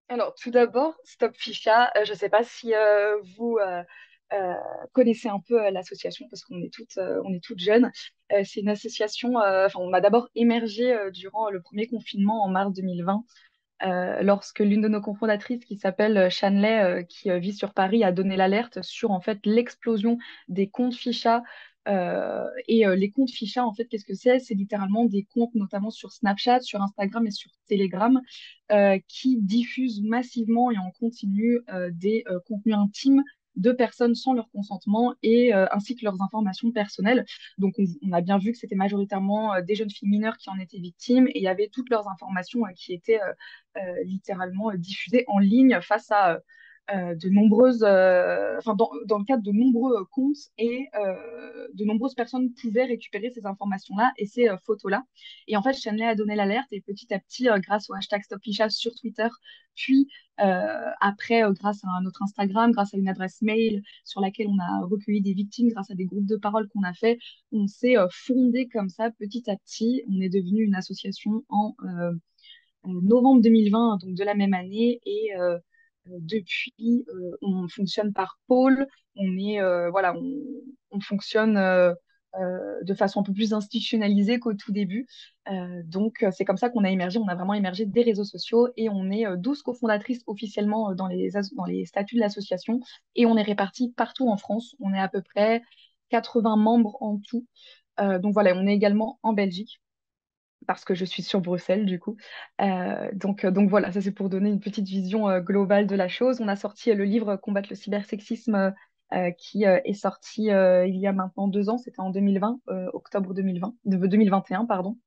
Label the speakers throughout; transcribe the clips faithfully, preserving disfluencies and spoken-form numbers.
Speaker 1: Alors, tout d'abord, Stop Ficha, euh, je ne sais pas si euh, vous euh, euh, connaissez un peu euh, l'association parce qu'on est toutes, euh, on est toutes jeunes. Euh, c'est une association, euh, enfin, on a d'abord émergé euh, durant le premier confinement en mars deux mille vingt, euh, lorsque l'une de nos cofondatrices, qui s'appelle euh, Shanley, euh, qui euh, vit sur Paris, a donné l'alerte sur en fait l'explosion des comptes fichas. Euh, et euh, les comptes fichas, en fait, qu'est-ce que c'est? C'est littéralement des comptes, notamment sur Snapchat, sur Instagram et sur Telegram, euh, qui diffusent massivement et en continu euh, des euh, contenus intimes de personnes sans leur consentement et euh, ainsi que leurs informations personnelles. Donc, on, on a bien vu que c'était majoritairement euh, des jeunes filles mineures qui en étaient victimes et il y avait toutes leurs informations euh, qui étaient euh, euh, littéralement euh, diffusées en ligne face à euh, euh, de nombreuses, euh, enfin dans, dans le cadre de nombreux euh, comptes et euh, de nombreuses personnes pouvaient récupérer ces informations-là et ces euh, photos-là. Et en fait, Shanley a donné l'alerte et petit à petit, euh, grâce au hashtag StopFisha sur Twitter, puis euh, après, euh, grâce à notre Instagram, grâce à une adresse mail sur laquelle on a recueilli des victimes, grâce à des groupes de parole qu'on a fait, on s'est euh, fondé comme ça petit à petit. On est devenu une association en euh, en novembre deux mille vingt, donc de la même année. Et euh, euh, depuis, euh, on fonctionne par pôle. On est, euh, voilà, on, on fonctionne euh, euh, de façon un peu plus institutionnalisée qu'au tout début. Euh, donc, euh, c'est comme ça qu'on a émergé. On a vraiment émergé des réseaux sociaux et on est euh, douze cofondatrices officiellement euh, dans les, as- dans les statuts de l'association et on est répartis partout en France. On est à peu près quatre-vingts membres en tout. Euh, donc voilà, on est également en Belgique parce que je suis sur Bruxelles, du coup. Euh, donc, euh, donc voilà, ça c'est pour donner une petite vision euh, globale de la chose. On a sorti euh, le livre Combattre le cybersexisme euh, euh, qui euh, est sorti euh, il y a maintenant deux ans, c'était en deux mille vingt, euh, octobre deux mille vingt, de- deux mille vingt et un, pardon.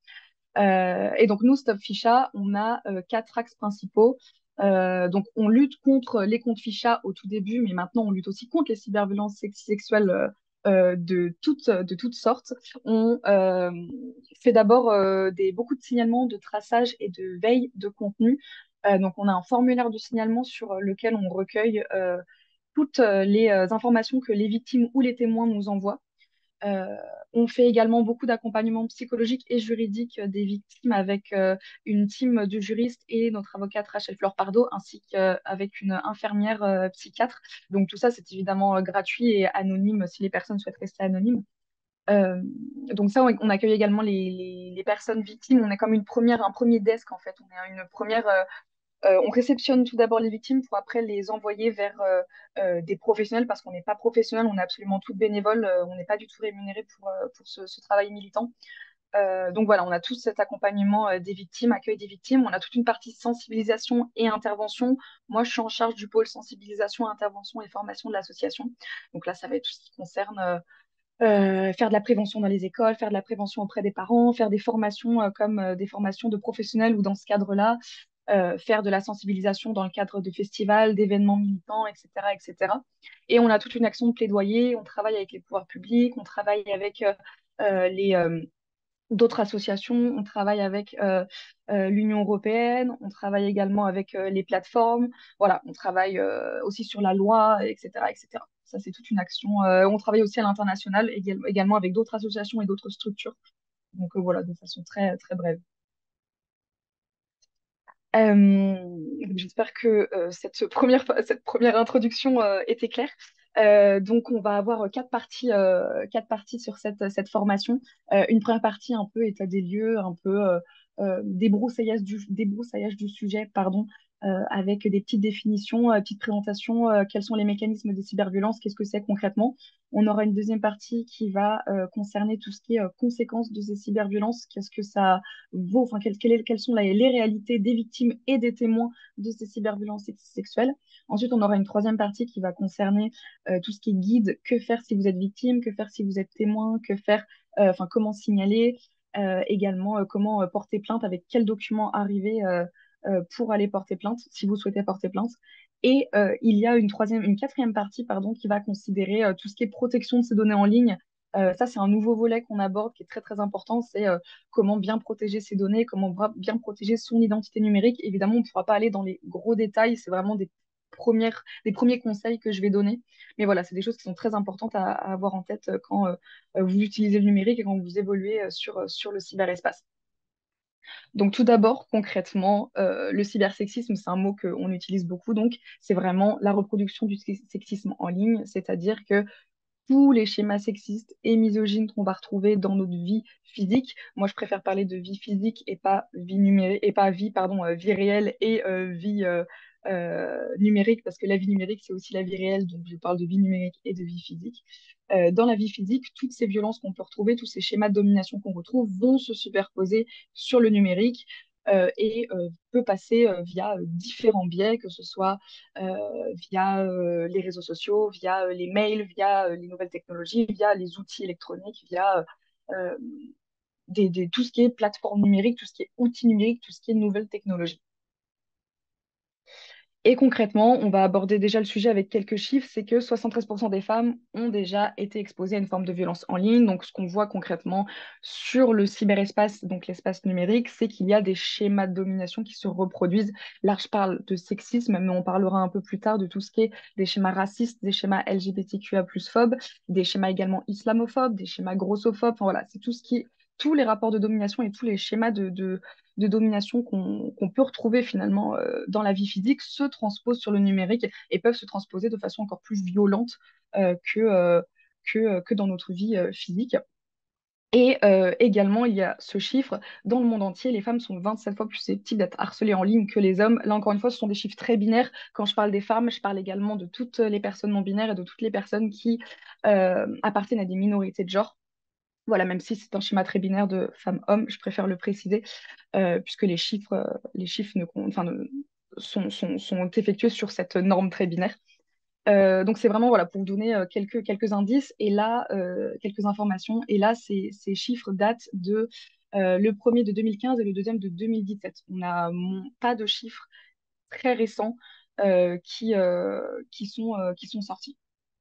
Speaker 1: Euh, et donc nous, Stop Ficha, on a euh, quatre axes principaux. Euh, donc on lutte contre les comptes ficha au tout début, mais maintenant on lutte aussi contre les cyberviolences sex- sexuelles euh, euh, de toutes, de toutes sortes. On euh, fait d'abord euh, des, beaucoup de signalements, de traçage et de veille de contenu. Euh, donc on a un formulaire de signalement sur lequel on recueille euh, toutes les euh, informations que les victimes ou les témoins nous envoient. Euh, on fait également beaucoup d'accompagnement psychologique et juridique des victimes avec euh, une team de juristes et notre avocate Rachel Fleur Pardo, ainsi qu'avec une infirmière euh, psychiatre. Donc tout ça, c'est évidemment euh, gratuit et anonyme si les personnes souhaitent rester anonymes. Euh, donc ça, on, on accueille également les, les- les personnes victimes. On est comme une première, un premier desk en fait. On est une première euh, euh, on réceptionne tout d'abord les victimes pour après les envoyer vers euh, euh, des professionnels parce qu'on n'est pas professionnel, on est absolument tout bénévole, euh, on n'est pas du tout rémunéré pour, euh, pour ce, ce travail militant. Euh, donc voilà, on a tout cet accompagnement euh, des victimes, accueil des victimes, on a toute une partie sensibilisation et intervention. Moi, je suis en charge du pôle sensibilisation, intervention et formation de l'association. Donc là, ça va être tout ce qui concerne euh, euh, faire de la prévention dans les écoles, faire de la prévention auprès des parents, faire des formations euh, comme euh, des formations de professionnels ou dans ce cadre-là, euh, faire de la sensibilisation dans le cadre de festivals, d'événements militants, et cetera, et cetera. Et on a toute une action de plaidoyer, on travaille avec les pouvoirs publics, on travaille avec euh, euh, les, euh, d'autres associations, on travaille avec euh, euh, l'Union européenne, on travaille également avec euh, les plateformes, voilà, on travaille euh, aussi sur la loi, et cetera, et cetera. Ça, c'est toute une action. Euh, on travaille aussi à l'international, égale- également avec d'autres associations et d'autres structures. Donc euh, voilà, de façon très, très brève. Euh, J'espère que euh, cette première, cette première introduction euh, était claire. Euh, donc, on va avoir quatre parties, euh, quatre parties sur cette, cette formation. Euh, une première partie, un peu état des lieux, un peu euh, euh, débroussaillage du, débroussaillage du sujet, pardon, euh, avec des petites définitions, euh, petites présentations, euh, quels sont les mécanismes des cyberviolences, qu'est-ce que c'est concrètement. On aura une deuxième partie qui va euh, concerner tout ce qui est euh, conséquences de ces cyberviolences, qu'est-ce que ça vaut, enfin, quelles, quelles, quelles sont les, les réalités des victimes et des témoins de ces cyberviolences sex- sexuelles. Ensuite, on aura une troisième partie qui va concerner euh, tout ce qui est guide, que faire si vous êtes victime, que faire si vous êtes témoin, que faire, euh, enfin, comment signaler, euh, également euh, comment euh, porter plainte, avec quels documents arriver euh, euh, pour aller porter plainte, si vous souhaitez porter plainte. Et euh, il y a une troisième, une quatrième partie, pardon, qui va considérer euh, tout ce qui est protection de ces données en ligne. Euh, ça, c'est un nouveau volet qu'on aborde qui est très très important. C'est euh, comment bien protéger ses données, comment bra- bien protéger son identité numérique. Évidemment, on ne pourra pas aller dans les gros détails, c'est vraiment des premières, des premiers conseils que je vais donner. Mais voilà, c'est des choses qui sont très importantes à, à avoir en tête euh, quand euh, vous utilisez le numérique et quand vous évoluez euh, sur, euh, sur le cyberespace. Donc tout d'abord, concrètement, euh, le cybersexisme, c'est un mot qu'on utilise beaucoup, donc c'est vraiment la reproduction du sex- sexisme en ligne, c'est-à-dire que tous les schémas sexistes et misogynes qu'on va retrouver dans notre vie physique. Moi, je préfère parler de vie physique et pas vie numérique et pas vie, pardon, euh, vie réelle et euh, vie euh, euh, numérique, parce que la vie numérique, c'est aussi la vie réelle, donc je parle de vie numérique et de vie physique. Euh, dans la vie physique, toutes ces violences qu'on peut retrouver, tous ces schémas de domination qu'on retrouve vont se superposer sur le numérique. Euh, et euh, peut passer euh, via euh, différents biais, que ce soit euh, via euh, les réseaux sociaux, via euh, les mails, via euh, les nouvelles technologies, via les outils électroniques, via euh, des, des- tout ce qui est plateforme numérique, tout ce qui est outils numériques, tout ce qui est nouvelles technologies. Et concrètement, on va aborder déjà le sujet avec quelques chiffres, c'est que soixante-treize pour cent des femmes ont déjà été exposées à une forme de violence en ligne. Donc, ce qu'on voit concrètement sur le cyberespace, donc l'espace numérique, c'est qu'il y a des schémas de domination qui se reproduisent. Là, je parle de sexisme, mais on parlera un peu plus tard de tout ce qui est des schémas racistes, des schémas L G B T Q A plus phobes, des schémas également islamophobes, des schémas grossophobes. Enfin, voilà, c'est tout ce qui, tous les rapports de domination et tous les schémas de, de de domination qu'on qu'on peut retrouver finalement euh, dans la vie physique se transposent sur le numérique et peuvent se transposer de façon encore plus violente euh, que, euh, que, euh, que dans notre vie euh, physique. Et euh, également, il y a ce chiffre, dans le monde entier, les femmes sont vingt-sept fois plus susceptibles d'être harcelées en ligne que les hommes. Là, encore une fois, ce sont des chiffres très binaires. Quand je parle des femmes, je parle également de toutes les personnes non binaires et de toutes les personnes qui euh, appartiennent à des minorités de genre. Voilà, même si c'est un schéma très binaire de femmes-hommes, je préfère le préciser euh, puisque les chiffres, euh, les chiffres ne, con- enfin, ne- sont, sont, sont effectués sur cette norme très binaire. Euh, donc c'est vraiment voilà, pour vous donner euh, quelques, quelques indices et là, euh, quelques informations. Et là, ces, ces chiffres datent de euh, le premier de deux mille quinze et le deuxième de deux mille dix-sept. On n'a mon- pas de chiffres très récents euh, qui, euh, qui sont, euh, qui sont sortis.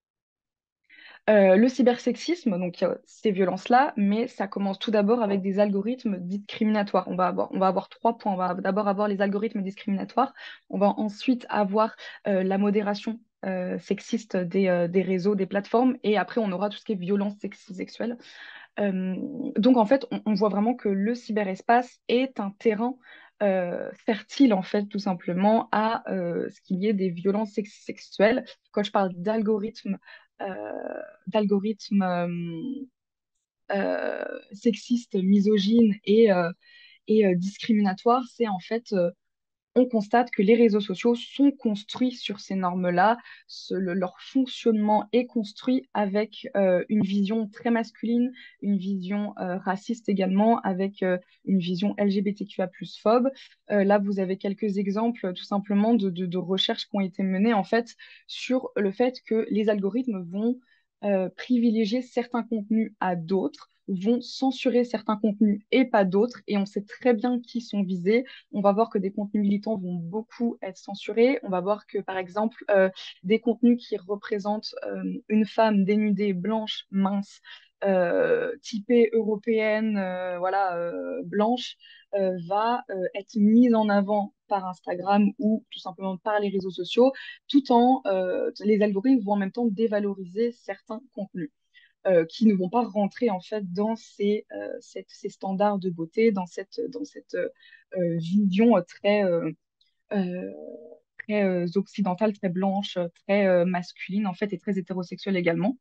Speaker 1: Euh, le cybersexisme, donc il y a ces violences-là, mais ça commence tout d'abord avec des algorithmes discriminatoires. On va avoir, on va avoir trois points. On va d'abord avoir les algorithmes discriminatoires. On va ensuite avoir euh, la modération euh, sexiste des, euh, des réseaux, des plateformes. Et après, on aura tout ce qui est violence sex- sexuelle. Euh, donc, en fait, on, on voit vraiment que le cyberespace est un terrain euh, fertile, en fait, tout simplement, à euh, ce qu'il y ait des violences sex- sexuelles. Quand je parle d'algorithmes, euh, d'algorithmes euh, euh, sexistes, misogynes et, euh, et euh, discriminatoires, c'est en fait euh, on constate que les réseaux sociaux sont construits sur ces normes-là. Ce- le- leur fonctionnement est construit avec euh, une vision très masculine, une vision euh, raciste également, avec euh, une vision L G B T Q A plus phobe. Euh, là, vous avez quelques exemples tout simplement de, de- de recherches qui ont été menées en fait sur le fait que les algorithmes vont euh, privilégier certains contenus à d'autres vont censurer certains contenus et pas d'autres, et on sait très bien qui sont visés. On va voir que des contenus militants vont beaucoup être censurés. On va voir que, par exemple, euh, des contenus qui représentent euh, une femme dénudée, blanche, mince, euh, typée européenne, euh, voilà, euh, blanche, euh, va euh, être mise en avant par Instagram ou tout simplement par les réseaux sociaux, tout en euh, les algorithmes vont en même temps dévaloriser certains contenus euh, qui ne vont pas rentrer en fait dans ces, euh, cette- ces standards de beauté, dans cette, dans cette euh, euh, vision très, euh, euh, très euh, occidentale, très blanche, très euh, masculine en fait et très hétérosexuelle également.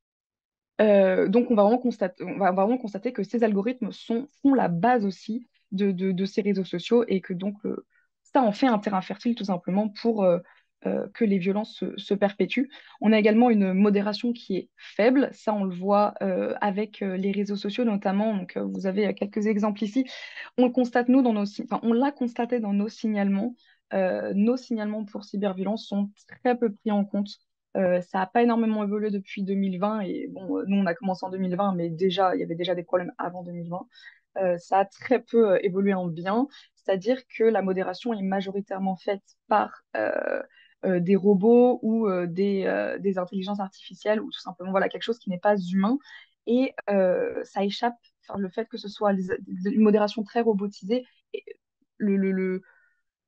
Speaker 1: Euh, donc on va vraiment constater, on va vraiment constater que ces algorithmes sont, font la base aussi de, de, de ces réseaux sociaux et que donc euh, ça en fait un terrain fertile tout simplement pour euh, euh, que les violences se, se perpétuent. On a également une modération qui est faible, ça on le voit euh, avec euh, les réseaux sociaux notamment, donc euh, vous avez euh, quelques exemples ici. On le constate nous dans nos, si- enfin, on l'a constaté dans nos signalements. Euh, nos signalements pour cyberviolence sont très peu pris en compte euh, ça n'a pas énormément évolué depuis deux mille vingt et bon, euh, nous on a commencé en deux mille vingt, mais déjà il y avait déjà des problèmes avant deux mille vingt. Euh, ça a très peu euh, évolué en bien, c'est-à-dire que la modération est majoritairement faite par euh, euh, des robots ou euh, des, euh, des intelligences artificielles ou tout simplement voilà, quelque chose qui n'est pas humain et euh, ça échappe, enfin, le fait que ce soit les- une modération très robotisée, et le, le, le-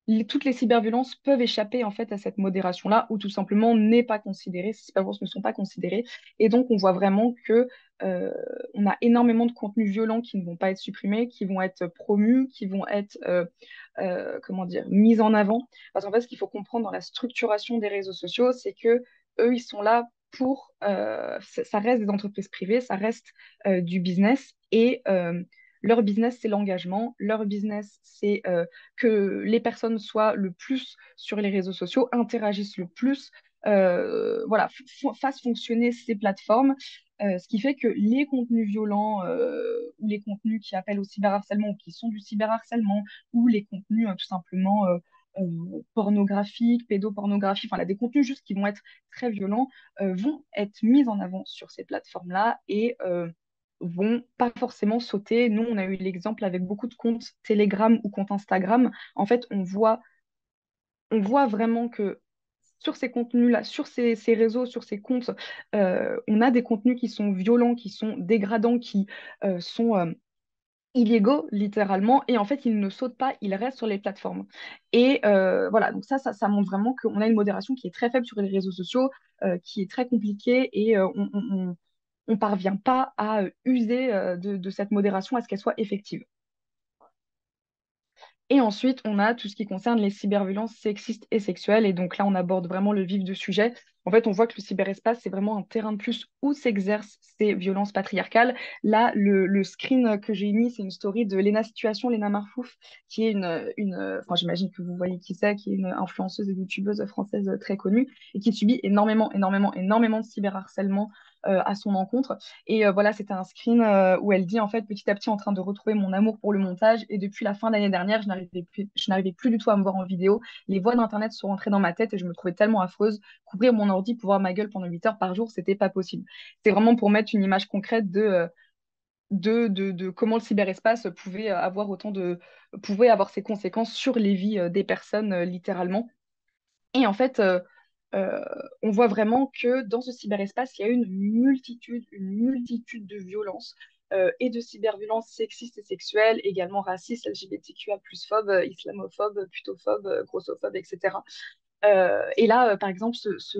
Speaker 1: les- toutes les cyberviolences peuvent échapper en fait à cette modération-là ou tout simplement n'est pas considérée, ces cyberviolences ne sont pas considérées. Et donc, on voit vraiment que euh, on a énormément de contenus violents qui ne vont pas être supprimés, qui vont être promus, qui vont être euh, euh, comment dire, mis en avant. Parce qu'en fait, ce qu'il faut comprendre dans la structuration des réseaux sociaux, c'est que eux, ils sont là pour, euh, ça ça reste des entreprises privées, ça reste euh, du business et euh, leur business, c'est l'engagement. Leur business, c'est euh, que les personnes soient le plus sur les réseaux sociaux, interagissent le plus, euh, voilà, f- fassent fonctionner ces plateformes. Euh, ce qui fait que les contenus violents euh, ou les contenus qui appellent au cyberharcèlement ou qui sont du cyberharcèlement ou les contenus euh, tout simplement euh, euh, pornographiques, pédopornographiques, enfin là, des contenus juste qui vont être très violents, euh, vont être mis en avant sur ces plateformes-là et euh, vont pas forcément sauter. Nous, on a eu l'exemple avec beaucoup de comptes Telegram ou comptes Instagram. En fait, on voit, on voit vraiment que sur ces contenus-là, sur ces, ces réseaux, sur ces comptes, euh, on a des contenus qui sont violents, qui sont dégradants, qui euh, sont euh, illégaux, littéralement, et en fait, ils ne sautent pas, ils restent sur les plateformes. Et euh, voilà, donc ça, ça, ça montre vraiment qu'on a une modération qui est très faible sur les réseaux sociaux, euh, qui est très compliquée, et euh, on, on, on- on parvient pas à euh, user euh, de, de cette modération, à ce qu'elle soit effective. Et ensuite, on a tout ce qui concerne les cyberviolences sexistes et sexuelles. Et donc là, on aborde vraiment le vif du sujet. En fait, on voit que le cyberespace, c'est vraiment un terrain de plus où s'exercent ces violences patriarcales. Là, le, le screen que j'ai mis, c'est une story de Léna Situation, Léna Marfouf, qui est une, une, enfin, j'imagine que vous voyez qui c'est, qui est une influenceuse et youtubeuse française très connue et qui subit énormément, énormément, énormément de cyberharcèlement euh, à son encontre. Et euh, voilà, c'était un screen euh, où elle dit en fait petit à petit en train de retrouver mon amour pour le montage. Et depuis la fin de l'année dernière, je n'arrivais plus, je n'arrivais plus du tout à me voir en vidéo. Les voix d'Internet sont rentrées dans ma tête et je me trouvais tellement affreuse. Couvrir mon ordi pour voir ma gueule pendant huit heures par jour, c'était pas possible. C'est vraiment pour mettre une image concrète de, euh, de, de, de comment le cyberespace pouvait avoir autant de, pouvait avoir ses conséquences sur les vies euh, des personnes, euh, littéralement. Et en fait, euh, euh, on voit vraiment que dans ce cyberespace, il y a une multitude, une multitude de violences euh, et de cyberviolences sexistes et sexuelles, également racistes, L G B T Q A plus phobes, euh, islamophobes, putophobes, euh, grossophobes, et cetera. Euh, et là, euh, par exemple, ce, ce,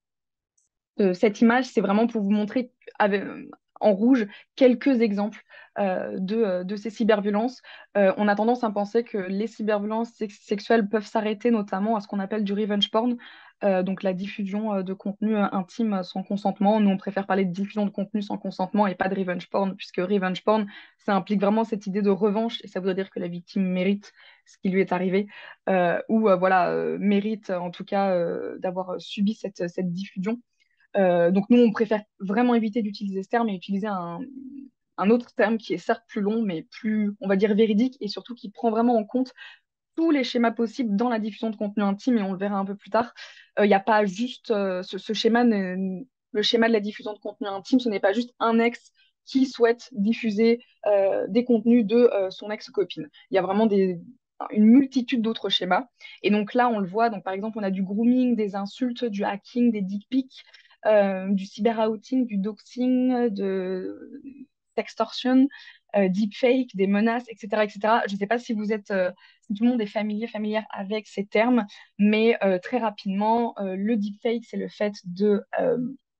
Speaker 1: euh, cette image, c'est vraiment pour vous montrer avec- en rouge quelques exemples euh, de, euh, de ces cyberviolences. Euh, on a tendance à penser que les cyberviolences sex- sexuelles peuvent s'arrêter notamment à ce qu'on appelle du revenge porn, euh, donc la diffusion euh, de contenu euh, intime sans consentement. Nous, on préfère parler de diffusion de contenu sans consentement et pas de revenge porn, puisque revenge porn, ça implique vraiment cette idée de revanche, et ça voudrait dire que la victime mérite ce qui lui est arrivé, euh, ou euh, voilà, euh, mérite en tout cas euh, d'avoir subi cette, cette diffusion. Euh, donc nous, on préfère vraiment éviter d'utiliser ce terme et utiliser un, un autre terme qui est certes plus long, mais plus, on va dire, véridique et surtout qui prend vraiment en compte tous les schémas possibles dans la diffusion de contenu intime et on le verra un peu plus tard. Il n'y a pas juste euh, ce, ce schéma, ne- le schéma de la diffusion de contenu intime, ce n'est pas juste un ex qui souhaite diffuser euh, des contenus de euh, son ex-copine. Il y a vraiment des, une multitude d'autres schémas. Et donc là, on le voit, donc par exemple, on a du grooming, des insultes, du hacking, des dick pics, euh, du cyber-outing, du doxing, de sextortion, euh, deepfake, des menaces, et cetera, et cetera. Je ne sais pas si vous êtes, euh, si tout le monde est familier, familière avec ces termes, mais euh, très rapidement, euh, le deepfake, c'est le fait de, euh,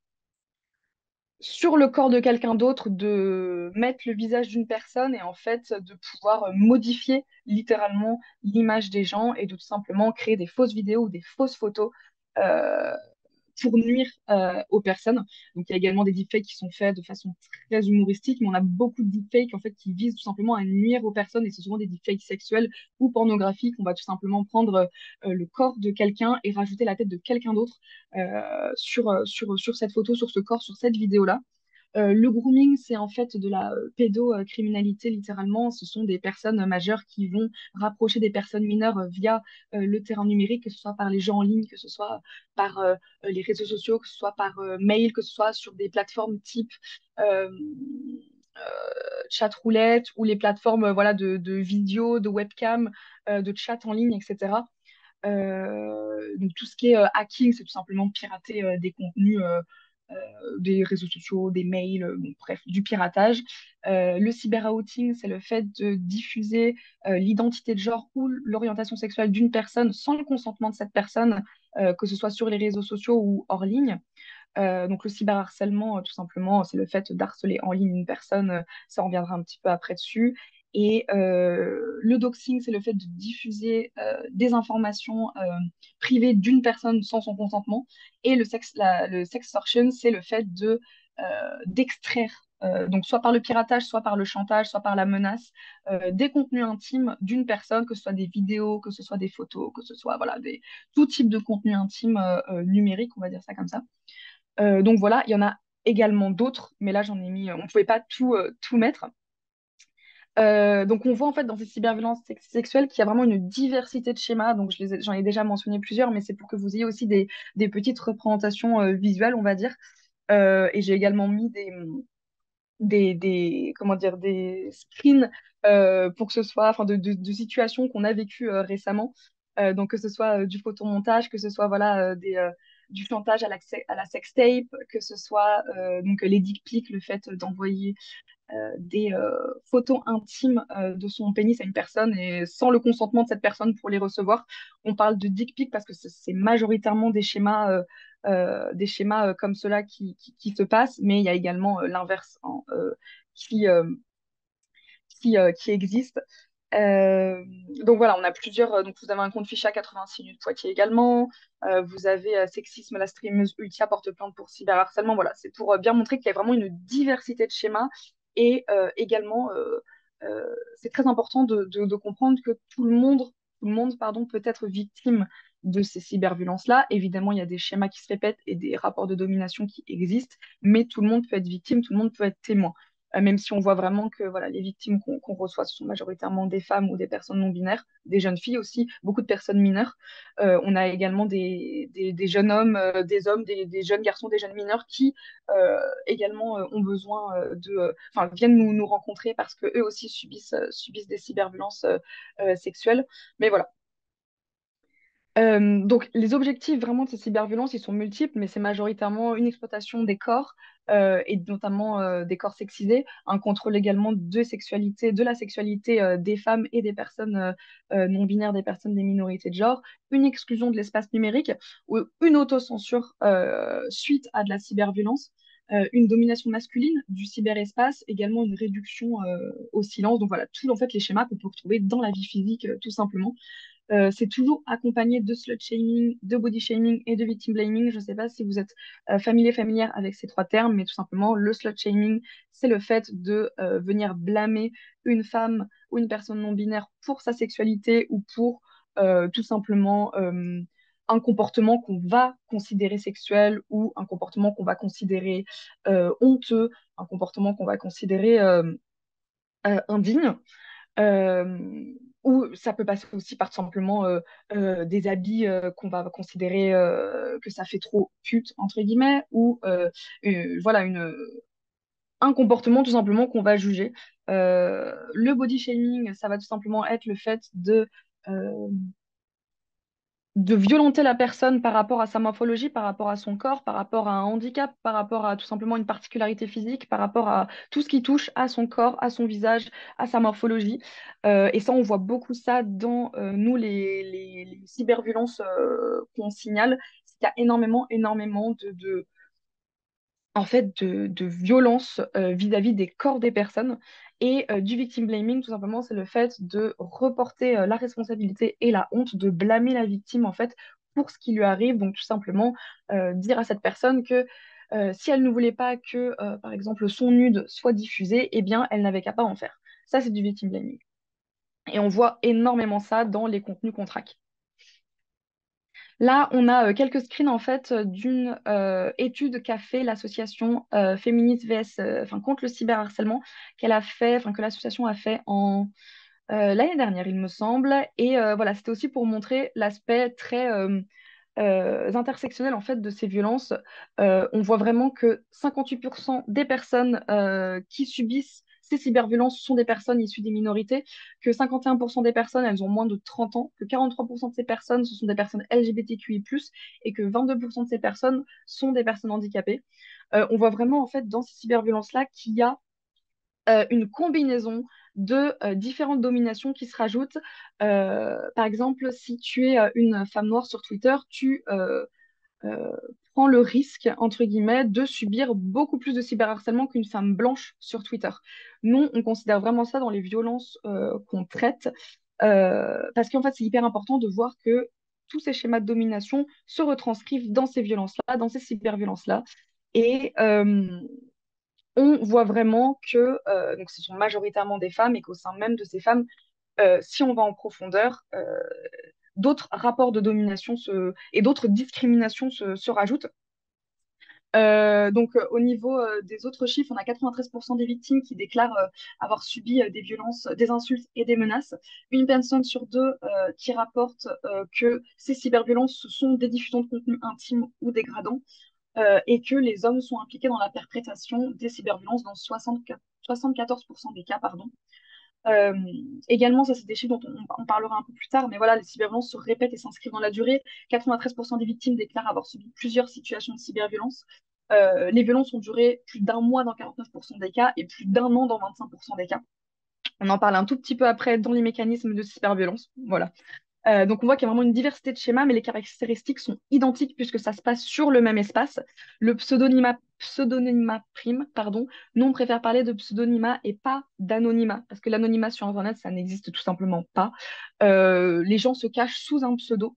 Speaker 1: sur le corps de quelqu'un d'autre, de mettre le visage d'une personne et en fait de pouvoir euh, modifier littéralement l'image des gens et de tout simplement créer des fausses vidéos ou des fausses photos. Euh, pour nuire euh, aux personnes. Donc il y a également des deepfakes qui sont faits de façon très humoristique, mais on a beaucoup de deepfakes en fait qui visent tout simplement à nuire aux personnes et c'est souvent des deepfakes sexuels ou pornographiques. On va tout simplement prendre euh, le corps de quelqu'un et rajouter la tête de quelqu'un d'autre euh, sur, euh, sur, sur cette photo, sur ce corps, sur cette vidéo-là. Euh, le grooming, c'est en fait de la euh, pédocriminalité, littéralement. Ce sont des personnes majeures qui vont rapprocher des personnes mineures euh, via euh, le terrain numérique, que ce soit par les jeux en ligne, que ce soit par euh, les réseaux sociaux, que ce soit par euh, mail, que ce soit sur des plateformes type euh, euh, chat roulette ou les plateformes euh, voilà, de, de vidéo, de webcam, euh, de chat en ligne, et cetera. Euh, donc tout ce qui est euh, hacking, c'est tout simplement pirater euh, des contenus. Euh, euh, des réseaux sociaux, des mails, euh, bon, bref, du piratage. Euh, le cyberouting, c'est le fait de diffuser euh, l'identité de genre ou l'orientation sexuelle d'une personne sans le consentement de cette personne, euh, que ce soit sur les réseaux sociaux ou hors ligne. Euh, donc le cyberharcèlement, euh, tout simplement, c'est le fait d'harceler en ligne une personne, euh, ça on reviendra un petit peu après dessus. Et euh, le doxing, c'est le fait de diffuser euh, des informations euh, privées d'une personne sans son consentement. Et le sex, la- le sextortion, c'est le fait de euh, d'extraire, euh, donc soit par le piratage, soit par le chantage, soit par la menace, euh, des contenus intimes d'une personne, que ce soit des vidéos, que ce soit des photos, que ce soit voilà, des, tout type de contenu intime euh, euh, numérique, on va dire ça comme ça. Euh, donc voilà, il y en a également d'autres, mais là j'en ai mis, on ne pouvait pas tout, euh, tout mettre. Euh, donc on voit en fait dans ces cyberviolences sex- sexuelles qu'il y a vraiment une diversité de schémas. Donc je les ai- j'en ai déjà mentionné plusieurs, mais c'est pour que vous ayez aussi des, des petites représentations euh, visuelles, on va dire. Euh, et j'ai également mis des, des, des, comment dire, des screens euh, pour que ce soit, enfin, de, de, de situations qu'on a vécues euh, récemment. Euh, donc que ce soit euh, du photomontage, que ce soit voilà, euh, des, euh, du chantage à la, à la sextape, que ce soit euh, donc les dick pics, le fait d'envoyer euh, des euh, photos intimes euh, de son pénis à une personne et sans le consentement de cette personne pour les recevoir. On parle de dick pic parce que c'est c'est majoritairement des schémas, euh, euh, des schémas euh, comme cela qui, qui, qui se passent, mais il y a également euh, l'inverse hein, euh, qui, euh, qui, euh, qui existe. Euh, donc voilà, on a plusieurs. euh, Donc vous avez un compte fiché à quatre-vingt-six minutes Poitiers également. Euh, vous avez euh, Sexisme, la streameuse Ultia porte plainte pour cyberharcèlement. Voilà, c'est pour euh, bien montrer qu'il y a vraiment une diversité de schémas. Et euh, également, euh, euh, c'est très important de, de- de comprendre que tout le monde, tout le monde, pardon, peut être victime de ces cyberviolences-là. Évidemment, il y a des schémas qui se répètent et des rapports de domination qui existent, mais tout le monde peut être victime, tout le monde peut être témoin. Euh, même si on voit vraiment que voilà, les victimes qu'on qu'on reçoit, ce sont majoritairement des femmes ou des personnes non binaires, des jeunes filles aussi, beaucoup de personnes mineures. Euh, on a également des, des, des jeunes hommes, euh, des hommes, des, des jeunes garçons, des jeunes mineurs qui euh, également euh, ont besoin euh, de, euh, enfin, viennent nous, nous rencontrer parce que eux aussi subissent, euh, subissent des cyberviolences euh, euh, sexuelles. Mais voilà, euh, donc, les objectifs vraiment de ces cyberviolences, ils sont multiples, mais c'est majoritairement une exploitation des corps euh, et notamment euh, des corps sexisés, un contrôle également de sexualité, de la sexualité euh, des femmes et des personnes euh, euh, non binaires, des personnes des minorités de genre, une exclusion de l'espace numérique ou une autocensure euh, suite à de la cyberviolence. Euh, une domination masculine du cyberespace, également une réduction euh, au silence. Donc voilà, tous en fait les schémas qu'on peut retrouver dans la vie physique, euh, tout simplement. Euh, c'est toujours accompagné de slut shaming, de body shaming et de victim blaming. Je ne sais pas si vous êtes euh, familier, familière avec ces trois termes, mais tout simplement, le slut shaming, c'est le fait de euh, venir blâmer une femme ou une personne non binaire pour sa sexualité ou pour euh, tout simplement euh, un comportement qu'on va considérer sexuel ou un comportement qu'on va considérer euh, honteux, un comportement qu'on va considérer euh, euh, indigne. Euh, ou ça peut passer aussi par tout simplement euh, euh, des habits euh, qu'on va considérer euh, que ça fait trop pute, entre guillemets, ou euh, euh, voilà, une, un comportement tout simplement qu'on va juger. Euh, le body shaming, ça va tout simplement être le fait de, euh, de violenter la personne par rapport à sa morphologie, par rapport à son corps, par rapport à un handicap, par rapport à tout simplement une particularité physique, par rapport à tout ce qui touche à son corps, à son visage, à sa morphologie. Euh, et ça, on voit beaucoup ça dans euh, nous, les, les, les cyberviolences euh, qu'on signale. Il y a énormément, énormément de, de, en fait de, de violence euh, vis-à-vis des corps des personnes et euh, du victim blaming tout simplement c'est le fait de reporter euh, la responsabilité et la honte de blâmer la victime en fait pour ce qui lui arrive donc tout simplement euh, dire à cette personne que euh, si elle ne voulait pas que euh, par exemple son nude soit diffusé eh bien elle n'avait qu'à pas en faire. Ça c'est du victim blaming et on voit énormément ça dans les contenus qu'on traque. Là, on a euh, quelques screens en fait euh, d'une euh, étude qu'a fait l'association euh, féministe V S, euh, enfin contre le cyberharcèlement, qu'elle a fait, enfin que l'association a fait en euh, l'année dernière, il me semble. Et euh, voilà, c'était aussi pour montrer l'aspect très euh, euh, intersectionnel en fait de ces violences. Euh, on voit vraiment que cinquante-huit pour cent des personnes euh, qui subissent ces cyberviolences sont des personnes issues des minorités, que cinquante et un pour cent des personnes, elles ont moins de trente ans, que quarante-trois pour cent de ces personnes, ce sont des personnes L G B T Q I plus, et que vingt-deux pour cent de ces personnes sont des personnes handicapées. Euh, on voit vraiment en fait dans ces cyberviolences-là qu'il y a euh, une combinaison de euh, différentes dominations qui se rajoutent. Euh, par exemple, si tu es euh, une femme noire sur Twitter, tu euh, euh, prends le risque, entre guillemets, de subir beaucoup plus de cyberharcèlement qu'une femme blanche sur Twitter. Nous, on considère vraiment ça dans les violences euh, qu'on traite, euh, parce qu'en fait, c'est hyper important de voir que tous ces schémas de domination se retranscrivent dans ces violences-là, dans ces cyberviolences-là. Et euh, on voit vraiment que euh, donc ce sont majoritairement des femmes et qu'au sein même de ces femmes, euh, si on va en profondeur, euh, d'autres rapports de domination se, et d'autres discriminations se, se rajoutent. Euh, donc, euh, au niveau euh, des autres chiffres, on a quatre-vingt-treize pour cent des victimes qui déclarent euh, avoir subi euh, des violences, des insultes et des menaces. Une personne sur deux euh, qui rapporte euh, que ces cyberviolences sont des diffusions de contenu intime ou dégradants euh, et que les hommes sont impliqués dans la perpétration des cyberviolences dans soixante-quatre soixante-quatorze pour cent des cas, pardon. Euh, Également, ça c'est des chiffres dont on, on parlera un peu plus tard, mais voilà, les cyberviolences se répètent et s'inscrivent dans la durée. quatre-vingt-treize pour cent des victimes déclarent avoir subi plusieurs situations de cyberviolence. Euh, les violences ont duré plus d'un mois dans quarante-neuf pour cent des cas et plus d'un an dans vingt-cinq pour cent des cas. On en parle un tout petit peu après dans les mécanismes de cyberviolence. Voilà. Euh, donc on voit qu'il y a vraiment une diversité de schémas, mais les caractéristiques sont identiques puisque ça se passe sur le même espace. Le pseudonymat, pseudonymat prime, pardon. Nous, on préfère parler de pseudonymat et pas d'anonymat, parce que l'anonymat sur Internet, ça n'existe tout simplement pas. Euh, les gens se cachent sous un pseudo.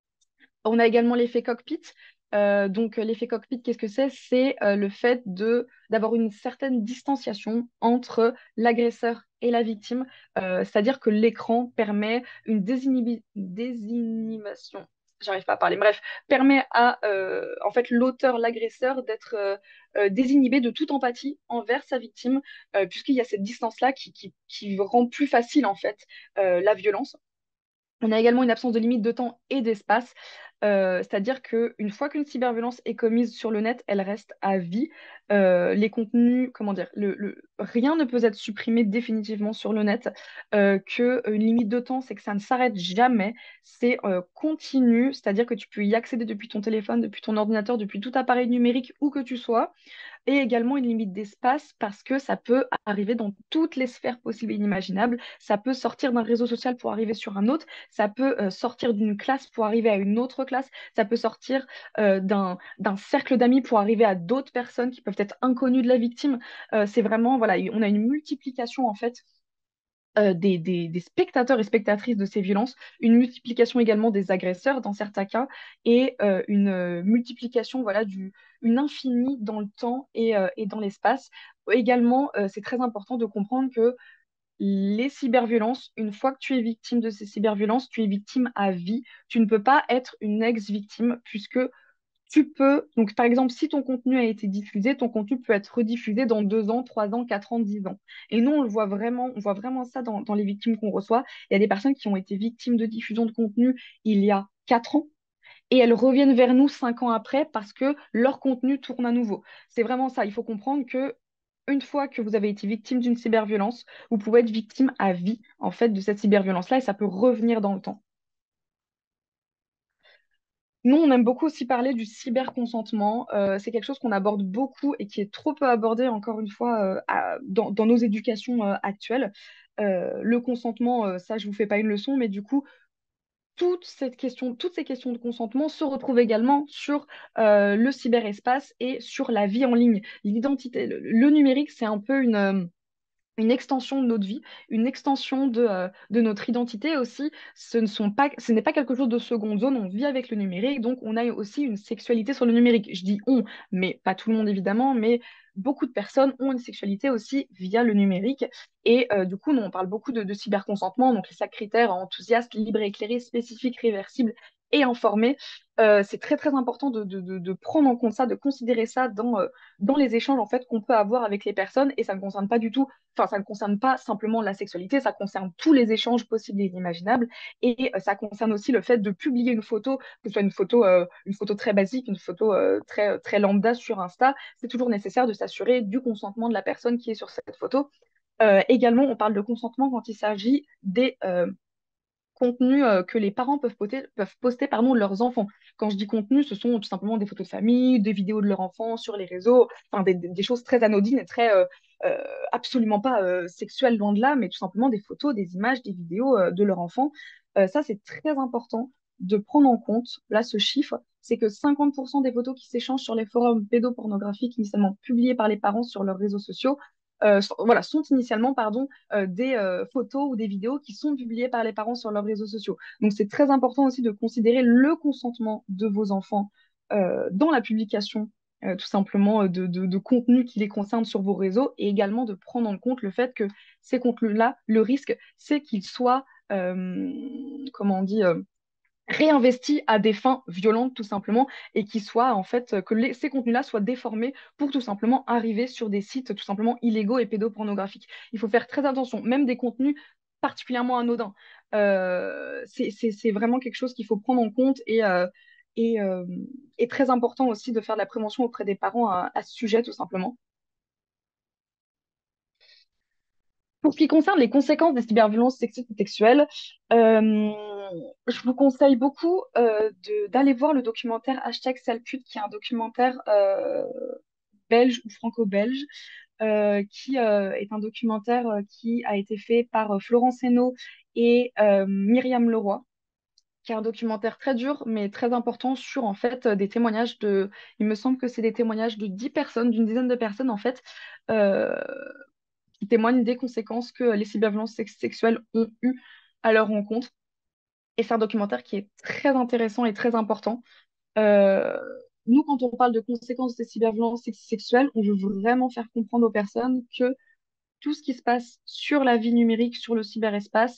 Speaker 1: On a également l'effet cockpit. Euh, donc, euh, l'effet cockpit, qu'est-ce que c'est? C'est euh, le fait de d'avoir une certaine distanciation entre l'agresseur et la victime. Euh, c'est-à-dire que l'écran permet une désinhibi- désinhibation. J'arrive pas à parler. Bref, permet à euh, en fait l'auteur, l'agresseur, d'être euh, euh, désinhibé de toute empathie envers sa victime, euh, puisqu'il y a cette distance-là qui, qui, qui rend plus facile en fait euh, la violence. On a également une absence de limite de temps et d'espace, euh, c'est-à-dire qu'une fois qu'une cyberviolence est commise sur le net, elle reste à vie. Euh, les contenus, comment dire, le, le- rien ne peut être supprimé définitivement sur le net. Euh, que une limite de temps, c'est que ça ne s'arrête jamais, c'est euh, continu, c'est-à-dire que tu peux y accéder depuis ton téléphone, depuis ton ordinateur, depuis tout appareil numérique, où que tu sois et également une limite d'espace parce que ça peut arriver dans toutes les sphères possibles et inimaginables. Ça peut sortir d'un réseau social pour arriver sur un autre, ça peut euh, sortir d'une classe pour arriver à une autre classe, ça peut sortir euh, d'un d'un cercle d'amis pour arriver à d'autres personnes qui peuvent être inconnues de la victime. Euh, c'est vraiment, voilà, on a une multiplication en fait euh, des, des- des spectateurs et spectatrices de ces violences, une multiplication également des agresseurs dans certains cas, et euh, une euh, multiplication, voilà, du, une infinie dans le temps et, euh, et dans l'espace. Également, euh, c'est très important de comprendre que les cyberviolences, une fois que tu es victime de ces cyberviolences, tu es victime à vie. Tu ne peux pas être une ex-victime puisque tu peux, donc par exemple, si ton contenu a été diffusé, ton contenu peut être rediffusé dans deux ans, trois ans, quatre ans, dix ans. Et nous, on le voit vraiment, on voit vraiment ça dans, dans les victimes qu'on reçoit. Il y a des personnes qui ont été victimes de diffusion de contenu il y a quatre ans et elles reviennent vers nous cinq ans après parce que leur contenu tourne à nouveau. C'est vraiment ça. Il faut comprendre que une fois que vous avez été victime d'une cyberviolence, vous pouvez être victime à vie en fait de cette cyberviolence-là et ça peut revenir dans le temps. Nous, on aime beaucoup aussi parler du cyberconsentement. Euh, c'est quelque chose qu'on aborde beaucoup et qui est trop peu abordé, encore une fois, euh, à- dans, dans nos éducations euh, actuelles. Euh, le consentement, euh, ça, je vous fais pas une leçon, mais du coup, toute cette question, toutes ces questions de consentement se retrouvent également sur euh, le cyberespace et sur la vie en ligne. L'identité, le, le numérique, c'est un peu une... euh, une extension de notre vie, une extension de, euh, de notre identité aussi. Ce ne sont pas, ce n'est pas quelque chose de seconde zone, on vit avec le numérique, donc on a aussi une sexualité sur le numérique. Je dis on, mais pas tout le monde évidemment, mais beaucoup de personnes ont une sexualité aussi via le numérique. Et euh, du coup, nous, on parle beaucoup de, de cyberconsentement, donc les cinq critères enthousiastes, libres, éclairés, spécifiques, réversibles et informés. Euh, c'est très très important de, de, de, de prendre en compte ça, de considérer ça dans, euh, dans les échanges en fait qu'on peut avoir avec les personnes et ça ne concerne pas du tout. Enfin, ça ne concerne pas simplement la sexualité, ça concerne tous les échanges possibles et inimaginables. Et euh, ça concerne aussi le fait de publier une photo, que ce soit une photo, euh, une photo très basique, une photo euh, très, très lambda sur Insta. C'est toujours nécessaire de s'assurer du consentement de la personne qui est sur cette photo. Euh, également, on parle de consentement quand il s'agit des, euh, contenu euh, que les parents peuvent poster, peuvent poster pardon, de leurs enfants. Quand je dis contenu, ce sont tout simplement des photos de famille, des vidéos de leurs enfants sur les réseaux, enfin des, des- des choses très anodines et très euh, euh, absolument pas euh, sexuelles, loin de là, mais tout simplement des photos, des images, des vidéos euh, de leur enfant. Euh, ça, c'est très important de prendre en compte, là, ce chiffre, c'est que cinquante pour cent des photos qui s'échangent sur les forums pédopornographiques initialement publiés par les parents sur leurs réseaux sociaux euh, sont, voilà, sont initialement pardon, euh, des euh, photos ou des vidéos qui sont publiées par les parents sur leurs réseaux sociaux. Donc c'est très important aussi de considérer le consentement de vos enfants euh, dans la publication euh, tout simplement euh, de, de, de contenu qui les concerne sur vos réseaux et également de prendre en compte le fait que ces contenus-là, le risque, c'est qu'ils soient, euh, comment on dit, euh, réinvestis à des fins violentes tout simplement et qui soient en fait que les- ces contenus-là soient déformés pour tout simplement arriver sur des sites tout simplement illégaux et pédopornographiques. Il faut faire très attention, même des contenus particulièrement anodins. Euh, c'est c'est- c'est vraiment quelque chose qu'il faut prendre en compte et, euh, et, euh, et très important aussi de faire de la prévention auprès des parents à, à ce sujet tout simplement. Pour ce qui concerne les conséquences des cyberviolences sexistes et sexuelles, euh, je vous conseille beaucoup euh, de- d'aller voir le documentaire Hashtag Salpute, qui est un documentaire euh, belge ou franco-belge, euh, qui euh, est un documentaire euh, qui a été fait par euh, Florence Henault et euh, Myriam Leroy, qui est un documentaire très dur, mais très important sur en fait des témoignages de, il me semble que c'est des témoignages de dix personnes, d'une dizaine de personnes en fait, euh, qui témoignent des conséquences que les cyberviolences sex- sexuelles ont eues à leur rencontre. Et c'est un documentaire qui est très intéressant et très important. Euh, Nous, quand on parle de conséquences des cyberviolences sex- sexuelles, on veut vraiment faire comprendre aux personnes que tout ce qui se passe sur la vie numérique, sur le cyberespace,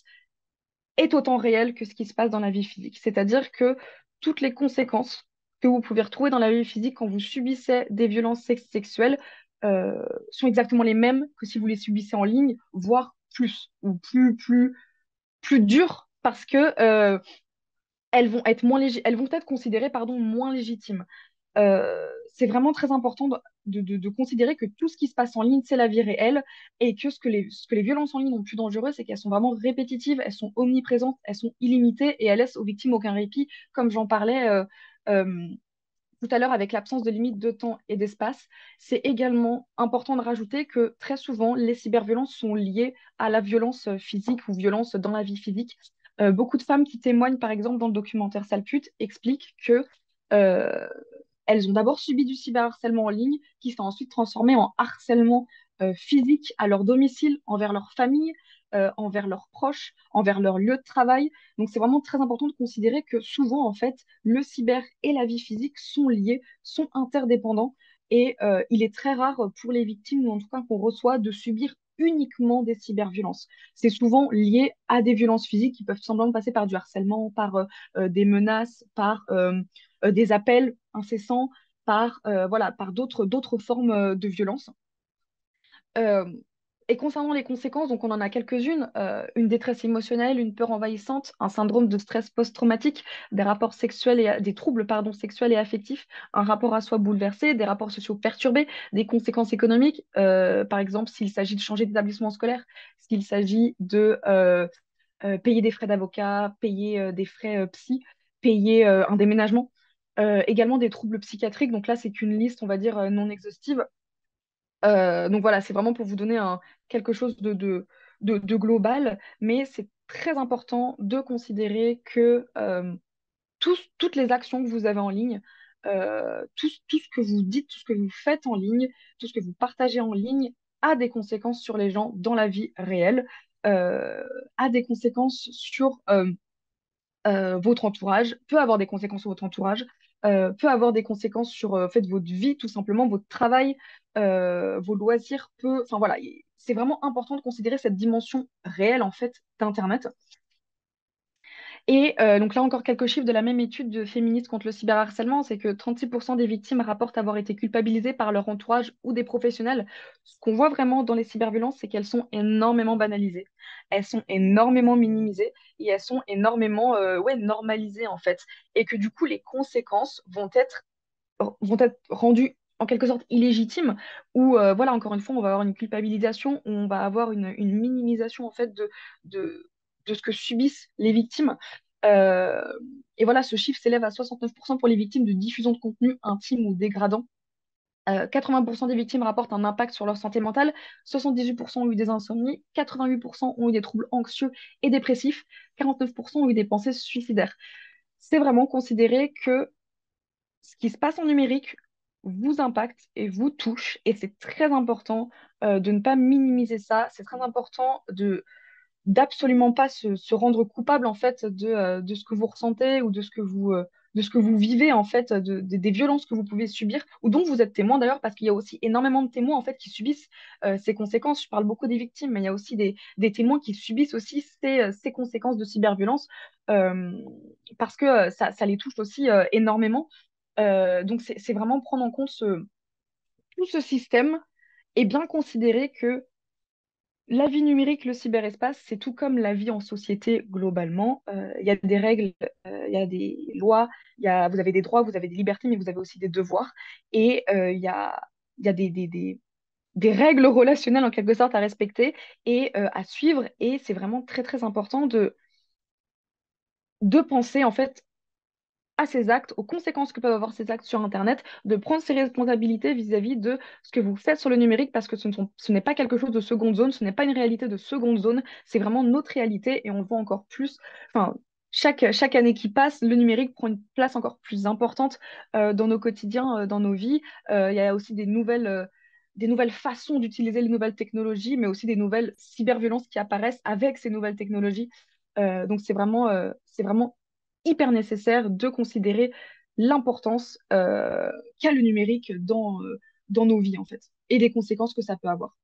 Speaker 1: est autant réel que ce qui se passe dans la vie physique. C'est-à-dire que toutes les conséquences que vous pouvez retrouver dans la vie physique quand vous subissez des violences sex- sexuelles euh, sont exactement les mêmes que si vous les subissez en ligne, voire plus, ou plus, plus, plus dures, parce que euh, elles vont être moins légi- elles vont être considérées pardon, moins légitimes. Euh, c'est vraiment très important de, de- de- de considérer que tout ce qui se passe en ligne, c'est la vie réelle et que ce que les, ce que les violences en ligne ont de plus dangereux, c'est qu'elles sont vraiment répétitives, elles sont omniprésentes, elles sont illimitées et elles laissent aux victimes aucun répit, comme j'en parlais euh, euh, tout à l'heure avec l'absence de limite de temps et d'espace. C'est également important de rajouter que très souvent, les cyberviolences sont liées à la violence physique ou violence dans la vie physique. Euh, beaucoup de femmes qui témoignent, par exemple, dans le documentaire Sale pute, expliquent que euh, elles ont d'abord subi du cyberharcèlement en ligne, qui s'est ensuite transformé en harcèlement euh, physique à leur domicile, envers leur famille, euh, envers leurs proches, envers leur lieu de travail. Donc c'est vraiment très important de considérer que souvent, en fait, le cyber et la vie physique sont liés, sont interdépendants. Et euh, il est très rare pour les victimes, ou en tout cas qu'on reçoit, de subir uniquement des cyberviolences. C'est souvent lié à des violences physiques qui peuvent semblant passer par du harcèlement, par euh, euh, des menaces, par euh, euh, des appels incessants, par, euh, voilà, par d'autres, d'autres formes euh, de violence. Euh, et concernant les conséquences, donc on en a quelques-unes, euh, une détresse émotionnelle, une peur envahissante, un syndrome de stress post-traumatique, des rapports sexuels et des troubles pardon, sexuels et affectifs, un rapport à soi bouleversé, des rapports sociaux perturbés, des conséquences économiques, euh, par exemple s'il s'agit de changer d'établissement scolaire, s'il s'agit de euh, euh, payer des frais d'avocat, payer euh, des frais euh, psy, payer euh, un déménagement. Euh, également des troubles psychiatriques, donc là c'est qu'une liste, on va dire, euh, non exhaustive. Euh, donc voilà, c'est vraiment pour vous donner un, quelque chose de, de, de, de global, mais c'est très important de considérer que euh, tous- toutes les actions que vous avez en ligne, euh, tout, tout ce que vous dites, tout ce que vous faites en ligne, tout ce que vous partagez en ligne a des conséquences sur les gens dans la vie réelle, euh, a des conséquences sur euh, euh, votre entourage, peut avoir des conséquences sur votre entourage, euh, peut avoir des conséquences sur euh, fait, votre vie, tout simplement, votre travail, euh, vos loisirs, peut... Enfin voilà, y- c'est vraiment important de considérer cette dimension réelle, en fait, d'Internet. Et euh, donc là encore quelques chiffres de la même étude de féministes contre le cyberharcèlement, c'est que trente-six pour cent des victimes rapportent avoir été culpabilisées par leur entourage ou des professionnels. Ce qu'on voit vraiment dans les cyberviolences, c'est qu'elles sont énormément banalisées, elles sont énormément minimisées et elles sont énormément euh, ouais, normalisées en fait. Et que du coup, les conséquences vont être, vont être rendues en quelque sorte illégitimes, ou euh, voilà, encore une fois, on va avoir une culpabilisation, on va avoir une, une minimisation en fait de, de de ce que subissent les victimes. Euh, et voilà, ce chiffre s'élève à soixante-neuf pour cent pour cent pour les victimes de diffusion de contenu intime ou dégradant. Euh, quatre-vingts pour cent des victimes rapportent un impact sur leur santé mentale, soixante-dix-huit pour cent ont eu des insomnies, quatre-vingt-huit pour cent ont eu des troubles anxieux et dépressifs, quarante-neuf pour cent ont eu des pensées suicidaires. C'est vraiment considéré que ce qui se passe en numérique vous impacte et vous touche, et c'est très important euh, de ne pas minimiser ça. C'est très important de d'absolument pas se, se rendre coupable en fait de, euh, de ce que vous ressentez ou de ce que vous euh, de ce que vous vivez en fait, de, de- des violences que vous pouvez subir ou dont vous êtes témoin d'ailleurs, parce qu'il y a aussi énormément de témoins en fait qui subissent euh, ces conséquences. Je parle beaucoup des victimes, mais il y a aussi des, des témoins qui subissent aussi ces, euh, ces conséquences de cyberviolence, euh, parce que euh, ça, ça les touche aussi euh, énormément. Euh, donc c'est c'est vraiment prendre en compte ce, tout ce système et bien considérer que la vie numérique, le cyberespace, c'est tout comme la vie en société globalement. Euh, Il y a des règles, euh, il y a des lois, il y a, vous avez des droits, vous avez des libertés, mais vous avez aussi des devoirs. Et euh, il y a, il y a des, des, des, des règles relationnelles en quelque sorte à respecter et euh, à suivre. Et c'est vraiment très, très important de, de penser en fait à ses actes, aux conséquences que peuvent avoir ces actes sur Internet, de prendre ses responsabilités vis-à-vis de ce que vous faites sur le numérique, parce que ce ne sont- ce n'est pas quelque chose de seconde zone, ce n'est pas une réalité de seconde zone, c'est vraiment notre réalité et on le voit encore plus. Enfin, chaque, chaque année qui passe, le numérique prend une place encore plus importante euh, dans nos quotidiens, euh, dans nos vies. Euh, Il y a aussi des nouvelles, euh, des nouvelles façons d'utiliser les nouvelles technologies, mais aussi des nouvelles cyberviolences qui apparaissent avec ces nouvelles technologies. Euh, donc c'est vraiment, euh, c'est vraiment hyper nécessaire de considérer l'importance euh, qu'a le numérique dans, euh, dans nos vies, en fait, et les conséquences que ça peut avoir.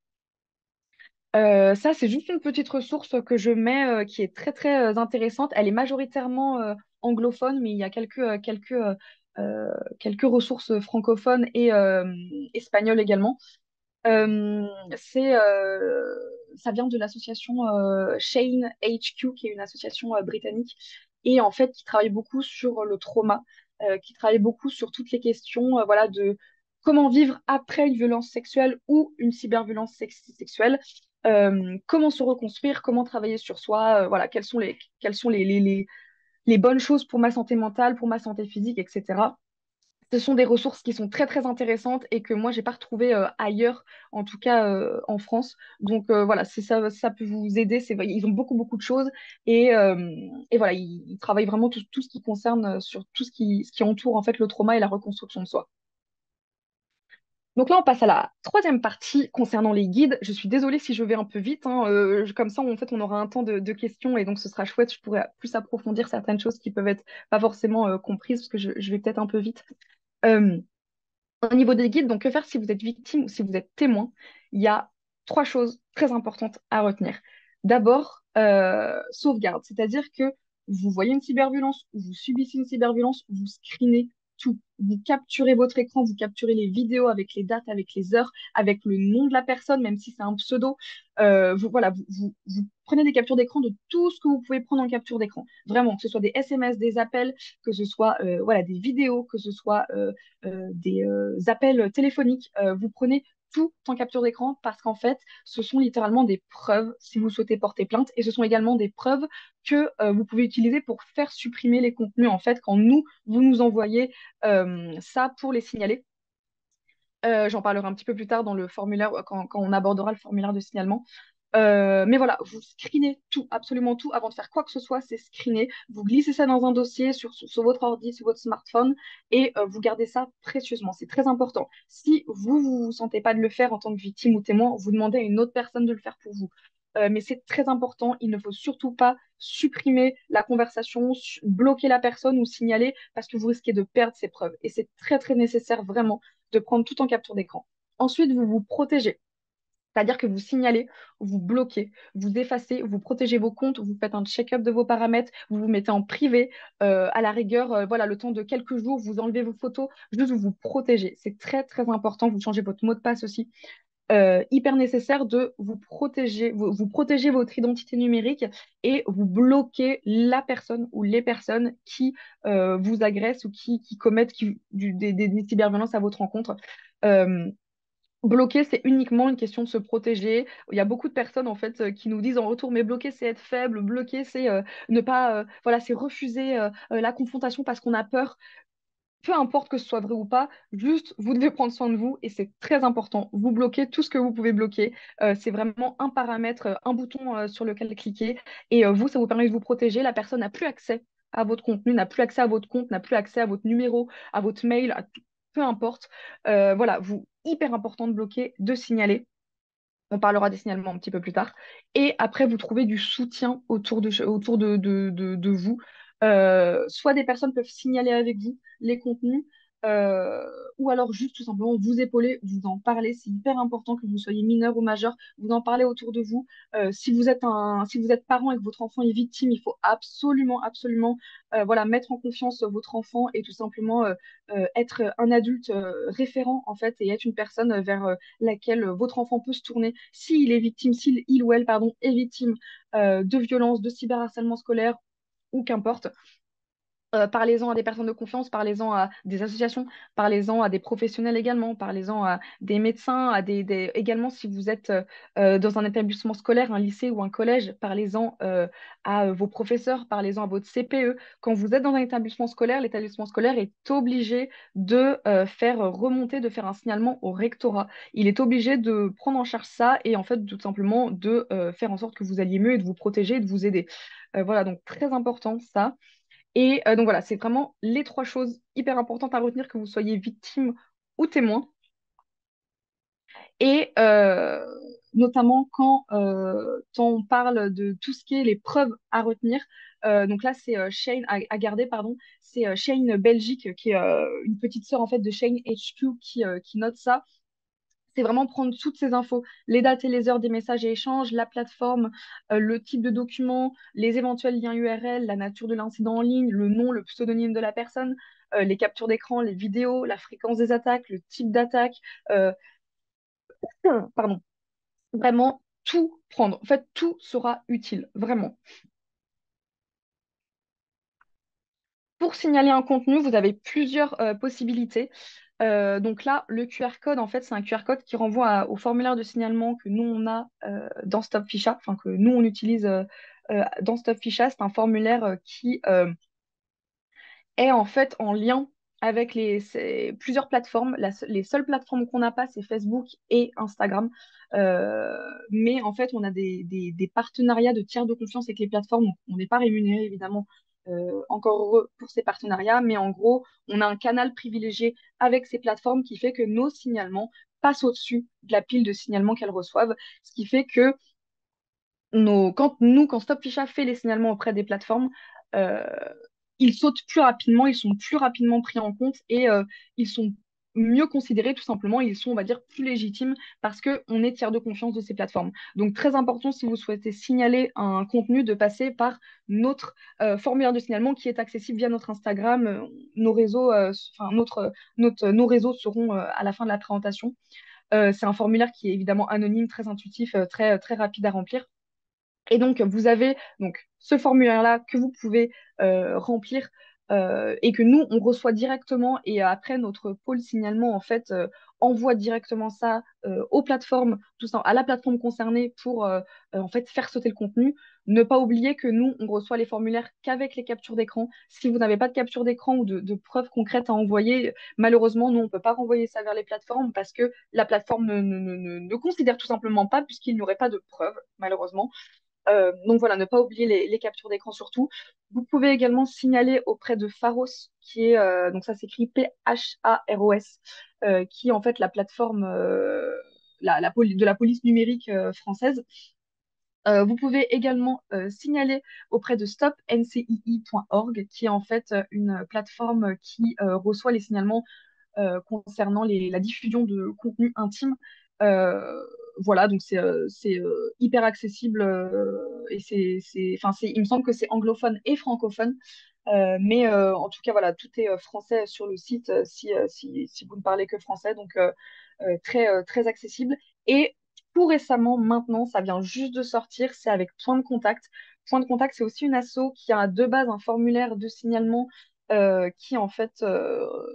Speaker 1: Euh, ça, c'est juste une petite ressource que je mets euh, qui est très, très euh, intéressante. Elle est majoritairement euh, anglophone, mais il y a quelques, euh, quelques, euh, euh, quelques ressources francophones et euh, espagnoles également. Euh, c'est, euh, Ça vient de l'association euh, Shane H Q, qui est une association euh, britannique, et en fait qui travaille beaucoup sur le trauma, euh, qui travaille beaucoup sur toutes les questions, euh, voilà, de comment vivre après une violence sexuelle ou une cyberviolence sex- sexuelle, euh, comment se reconstruire, comment travailler sur soi, euh, voilà, quelles sont les, quelles sont les, les, les, les bonnes choses pour ma santé mentale, pour ma santé physique, et cetera. Ce sont des ressources qui sont très très intéressantes et que moi j'ai pas retrouvées euh, ailleurs, en tout cas euh, en France. Donc euh, voilà, si ça, ça peut vous aider, c'est, ils ont beaucoup beaucoup de choses et, euh, et voilà, ils, ils travaillent vraiment tout, tout ce qui concerne euh, sur tout ce qui, ce qui entoure en fait le trauma et la reconstruction de soi. Donc là, on passe à la troisième partie concernant les guides. Je suis désolée si je vais un peu vite, hein, euh, je- comme ça, en fait, on aura un temps de, de questions et donc ce sera chouette. Je pourrai plus approfondir certaines choses qui peuvent être pas forcément euh, comprises parce que je, je vais peut-être un peu vite. Euh, Au niveau des guides, donc que faire si vous êtes victime ou si vous êtes témoin? Il y a trois choses très importantes à retenir. D'abord, euh, sauvegarde, c'est-à-dire que vous voyez une cyberviolence, ou vous subissez une cyberviolence, vous screenez tout. Vous capturez votre écran, vous capturez les vidéos avec les dates, avec les heures, avec le nom de la personne, même si c'est un pseudo. Euh, vous, voilà, vous, vous- vous prenez des captures d'écran de tout ce que vous pouvez prendre en capture d'écran. Vraiment, que ce soit des S M S, des appels, que ce soit euh, voilà, des vidéos, que ce soit euh, euh, des euh, appels téléphoniques. Euh, vous prenez tout en capture d'écran parce qu'en fait, ce sont littéralement des preuves si vous souhaitez porter plainte et ce sont également des preuves que euh, vous pouvez utiliser pour faire supprimer les contenus en fait quand nous, vous nous envoyez euh, ça pour les signaler. Euh, j'en parlerai un petit peu plus tard dans le formulaire, quand, quand on abordera le formulaire de signalement. Euh, mais voilà, vous screenez tout, absolument tout, avant de faire quoi que ce soit, c'est screener. Vous glissez ça dans un dossier sur, sur, sur votre ordi, sur votre smartphone, et euh, vous gardez ça précieusement. C'est très important. Si vous ne vous sentez pas de le faire en tant que victime ou témoin, vous demandez à une autre personne de le faire pour vous. Euh, mais c'est très important, il ne faut surtout pas supprimer la conversation, su- bloquer la personne ou signaler parce que vous risquez de perdre ces preuves. Et c'est très très nécessaire vraiment de prendre tout en capture d'écran. Ensuite, vous vous protégez. C'est-à-dire que vous signalez, vous bloquez, vous effacez, vous protégez vos comptes, vous faites un check-up de vos paramètres, vous vous mettez en privé, euh, à la rigueur, euh, voilà, le temps de quelques jours, vous enlevez vos photos, juste vous vous protégez. C'est très, très important. Vous changez votre mot de passe aussi. Euh, hyper nécessaire de vous protéger, vous, vous protégez votre identité numérique et vous bloquez la personne ou les personnes qui euh, vous agressent ou qui, qui commettent qui- du- des, des, des cyberviolences à votre rencontre. Euh, Bloquer, c'est uniquement une question de se protéger. Il y a beaucoup de personnes en fait euh, qui nous disent en retour, mais bloquer, c'est être faible, bloquer, c'est euh, ne pas, euh, voilà, c'est refuser euh, euh, la confrontation parce qu'on a peur. Peu importe que ce soit vrai ou pas, juste vous devez prendre soin de vous et c'est très important. Vous bloquez tout ce que vous pouvez bloquer. Euh, c'est vraiment un paramètre, euh, un bouton euh, sur lequel cliquer et euh, vous, ça vous permet de vous protéger. La personne n'a plus accès à votre contenu, n'a plus accès à votre compte, n'a plus accès à votre numéro, à votre mail, à tout- peu importe. Euh, voilà, vous, hyper important de bloquer, de signaler. On parlera des signalements un petit peu plus tard. Et après, vous trouvez du soutien autour de, autour de, de, de, de vous. Euh, soit des personnes peuvent signaler avec vous les contenus, euh, ou alors juste tout simplement vous épauler, vous en parler. C'est hyper important que vous soyez mineur ou majeur, vous en parlez autour de vous. Euh, si vous êtes un, si vous êtes parent et que votre enfant est victime, il faut absolument, absolument euh, voilà, mettre en confiance votre enfant et tout simplement euh, euh, être un adulte euh, référent en fait et être une personne vers euh, laquelle euh, votre enfant peut se tourner s'il est victime, s'il il ou elle pardon, est victime euh, de violence, de cyberharcèlement scolaire ou qu'importe. Euh, parlez-en à des personnes de confiance, parlez-en à des associations, parlez-en à des professionnels également, parlez-en à des médecins, à des, des- également si vous êtes euh, euh, dans un établissement scolaire, un lycée ou un collège, parlez-en euh, à euh, vos professeurs, parlez-en à votre C P E. Quand vous êtes dans un établissement scolaire, l'établissement scolaire est obligé de euh, faire remonter, de faire un signalement au rectorat. Il est obligé de prendre en charge ça et en fait tout simplement de euh, faire en sorte que vous alliez mieux et de vous protéger et de vous aider. Euh, voilà, donc très important ça. Et euh, donc voilà, c'est vraiment les trois choses hyper importantes à retenir, que vous soyez victime ou témoin. Et euh, notamment quand euh, on parle de tout ce qui est les preuves à retenir. Euh, donc là, c'est euh, Shane à, à garder, pardon. C'est euh, Shane Belgique, qui est euh, une petite sœur en fait de Shane H Q, qui, euh, qui note ça. C'est vraiment prendre toutes ces infos, les dates et les heures des messages et échanges, la plateforme, euh, le type de document, les éventuels liens U R L, la nature de l'incident en ligne, le nom, le pseudonyme de la personne, euh, les captures d'écran, les vidéos, la fréquence des attaques, le type d'attaque, euh, pardon, vraiment tout prendre. En fait, tout sera utile, vraiment. Pour signaler un contenu, vous avez plusieurs euh, possibilités. Euh, donc là, le Q R code, en fait, c'est un Q R code qui renvoie à- au formulaire de signalement que nous, on a euh, dans Stop Ficha, enfin que nous, on utilise euh, euh, dans Stop Ficha. C'est un formulaire euh, qui euh, est en fait en lien avec les, c'est- plusieurs plateformes. La se- les seules plateformes qu'on n'a pas, c'est Facebook et Instagram. Euh, mais en fait, on a des, des- des partenariats de tiers de confiance avec les plateformes. Donc, on n'est pas rémunéré, évidemment, euh, encore heureux pour ces partenariats. Mais en gros, on a un canal privilégié avec ces plateformes qui fait que nos signalements passent au-dessus de la pile de signalements qu'elles reçoivent. Ce qui fait que nos, quand nous, quand Stop Ficha fait les signalements auprès des plateformes, euh, ils sautent plus rapidement, ils sont plus rapidement pris en compte et euh, ils sont mieux considérés tout simplement, ils sont, on va dire, plus légitimes parce qu'on est tiers de confiance de ces plateformes. Donc très important si vous souhaitez signaler un contenu de passer par notre euh, formulaire de signalement qui est accessible via notre Instagram. Euh, nos réseaux, euh, enfin notre, notre, nos réseaux seront euh, à la fin de la présentation. Euh, c'est un formulaire qui est évidemment anonyme, très intuitif, euh, très, très rapide à remplir. Et donc, vous avez donc ce formulaire-là que vous pouvez euh, remplir euh, et que nous, on reçoit directement. Et après, notre pôle signalement, en fait, euh, envoie directement ça euh, aux plateformes, tout ça, à la plateforme concernée pour euh, euh, en fait, faire sauter le contenu. Ne pas oublier que nous, on reçoit les formulaires qu'avec les captures d'écran. Si vous n'avez pas de capture d'écran ou de, de preuves concrètes à envoyer, malheureusement, nous, on ne peut pas renvoyer ça vers les plateformes parce que la plateforme ne, ne, ne, ne- ne considère tout simplement pas puisqu'il n'y aurait pas de preuves, malheureusement. Euh, donc voilà, ne pas oublier les, les captures d'écran surtout. Vous pouvez également signaler auprès de Pharos, qui est, euh, donc ça s'écrit P H A R O S, euh, qui est en fait la plateforme euh, la, la poli- de la police numérique euh, française. Euh, vous pouvez également euh, signaler auprès de stop n c i i point org, qui est en fait euh, une plateforme qui euh, reçoit les signalements euh, concernant les- la diffusion de contenu intime. Euh, voilà, donc c'est euh, c'est, euh, hyper accessible euh, et c'est, c'est, enfin, c'est, il me semble que c'est anglophone et francophone. Euh, mais euh, en tout cas, voilà, tout est euh, français sur le site euh, si, euh, si, si vous ne parlez que français, donc euh, euh, très, euh, très accessible. Et tout récemment, maintenant, ça vient juste de sortir, c'est avec Point de Contact. Point de Contact, c'est aussi une asso qui a de base un formulaire de signalement euh, qui en fait euh,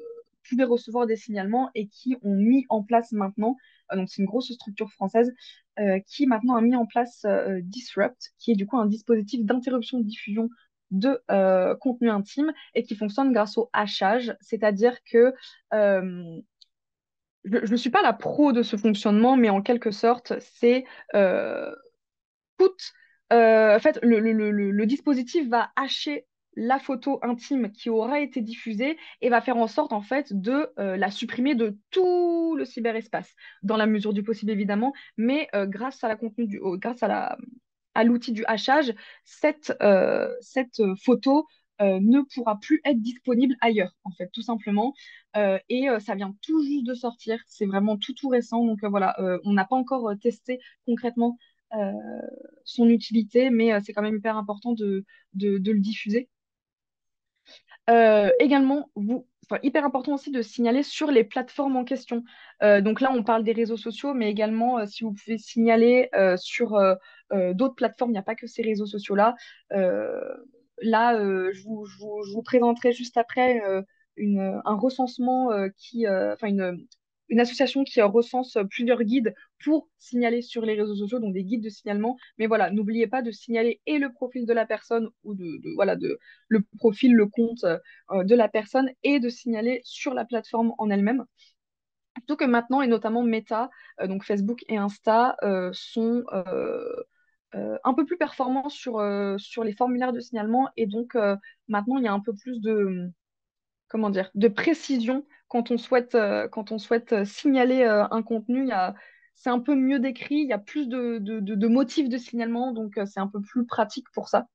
Speaker 1: pouvaient recevoir des signalements et qui ont mis en place maintenant, euh, donc c'est une grosse structure française, euh, qui maintenant a mis en place euh, Disrupt, qui est du coup un dispositif d'interruption de diffusion de euh, contenu intime et qui fonctionne grâce au hachage, c'est-à-dire que euh, je ne suis pas la pro de ce fonctionnement, mais en quelque sorte, c'est euh, tout, euh, en fait, le, le- le- le- le dispositif va hacher la photo intime qui aura été diffusée et va faire en sorte en fait de euh, la supprimer de tout le cyberespace, dans la mesure du possible évidemment, mais euh, grâce à la contenu du, au- grâce à la, à l'outil du hachage, cette, euh, cette euh, photo euh, ne pourra plus être disponible ailleurs, en fait, tout simplement. Euh, et euh, ça vient tout juste de sortir, c'est vraiment tout tout récent, donc euh, voilà, euh, on n'a pas encore euh, testé concrètement euh, son utilité, mais euh, c'est quand même hyper important de, de, de le diffuser. Euh, également, vous, enfin, hyper important aussi de signaler sur les plateformes en question. Euh, donc là, on parle des réseaux sociaux, mais également, euh, si vous pouvez signaler euh, sur euh, euh, d'autres plateformes, il n'y a pas que ces réseaux sociaux-là. Euh, là, euh, je vous, je vous- je vous présenterai juste après euh, une, un recensement euh, qui, euh, enfin une, une association qui euh, recense plusieurs guides pour signaler sur les réseaux sociaux, donc des guides de signalement. Mais voilà, n'oubliez pas de signaler et le profil de la personne ou de, de- voilà, de, le profil, le compte euh, de la personne et de signaler sur la plateforme en elle-même. Plutôt que maintenant, et notamment Meta, euh, donc Facebook et Insta, euh, sont euh, euh, un peu plus performants sur, euh, sur les formulaires de signalement. Et donc, euh, maintenant, il y a un peu plus de, comment dire, de précision quand on souhaite, euh, quand on souhaite euh, signaler euh, un contenu. Il y a, c'est un peu mieux décrit, il y a plus de, de, de- de motifs de signalement, donc euh, c'est un peu plus pratique pour ça.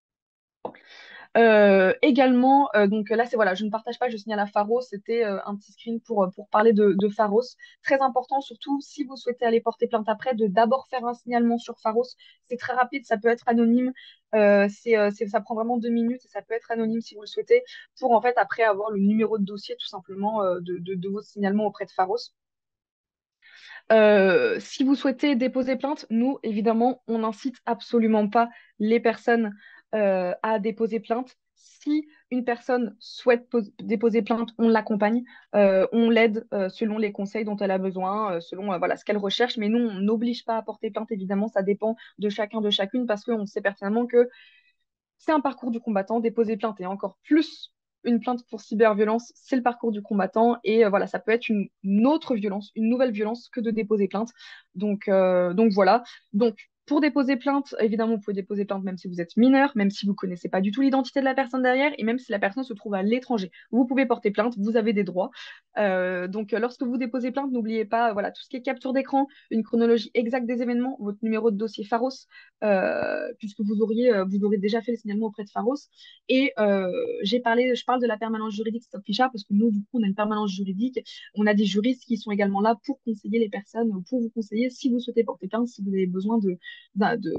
Speaker 1: Euh, également, euh, donc là, c'est voilà, je ne partage pas, je signale à Pharos. C'était euh, un petit screen pour, euh, pour parler de, de Pharos. Très important, surtout si vous souhaitez aller porter plainte après, de d'abord faire un signalement sur Pharos. C'est très rapide, ça peut être anonyme. Euh, c'est, euh, c'est- ça prend vraiment deux minutes et ça peut être anonyme si vous le souhaitez, pour en fait après avoir le numéro de dossier tout simplement euh, de, de, de vos signalements auprès de Pharos. Euh, si vous souhaitez déposer plainte, nous, évidemment, on n'incite absolument pas les personnes euh, à déposer plainte. Si une personne souhaite pos- déposer plainte, on l'accompagne, euh, on l'aide euh, selon les conseils dont elle a besoin, euh, selon euh, voilà, ce qu'elle recherche. Mais nous, on n'oblige pas à porter plainte, évidemment, ça dépend de chacun, de chacune, parce qu'on sait pertinemment que c'est un parcours du combattant, déposer plainte et encore plus une plainte pour cyberviolence, c'est le parcours du combattant et euh, voilà, ça peut être une, une autre violence, une nouvelle violence que de déposer plainte. Donc, euh, donc voilà. Donc pour déposer plainte, évidemment, vous pouvez déposer plainte même si vous êtes mineur, même si vous ne connaissez pas du tout l'identité de la personne derrière et même si la personne se trouve à l'étranger. Vous pouvez porter plainte, vous avez des droits. Euh, donc euh, lorsque vous déposez plainte, n'oubliez pas voilà, tout ce qui est capture d'écran, une chronologie exacte des événements, votre numéro de dossier Pharos, euh, puisque vous auriez, euh, vous aurez déjà fait le signalement auprès de Pharos. Et euh, j'ai parlé, je parle de la permanence juridique Stop Ficha parce que nous, du coup, on a une permanence juridique. On a des juristes qui sont également là pour conseiller les personnes, pour vous conseiller si vous souhaitez porter plainte, si vous avez besoin de, d'un- de,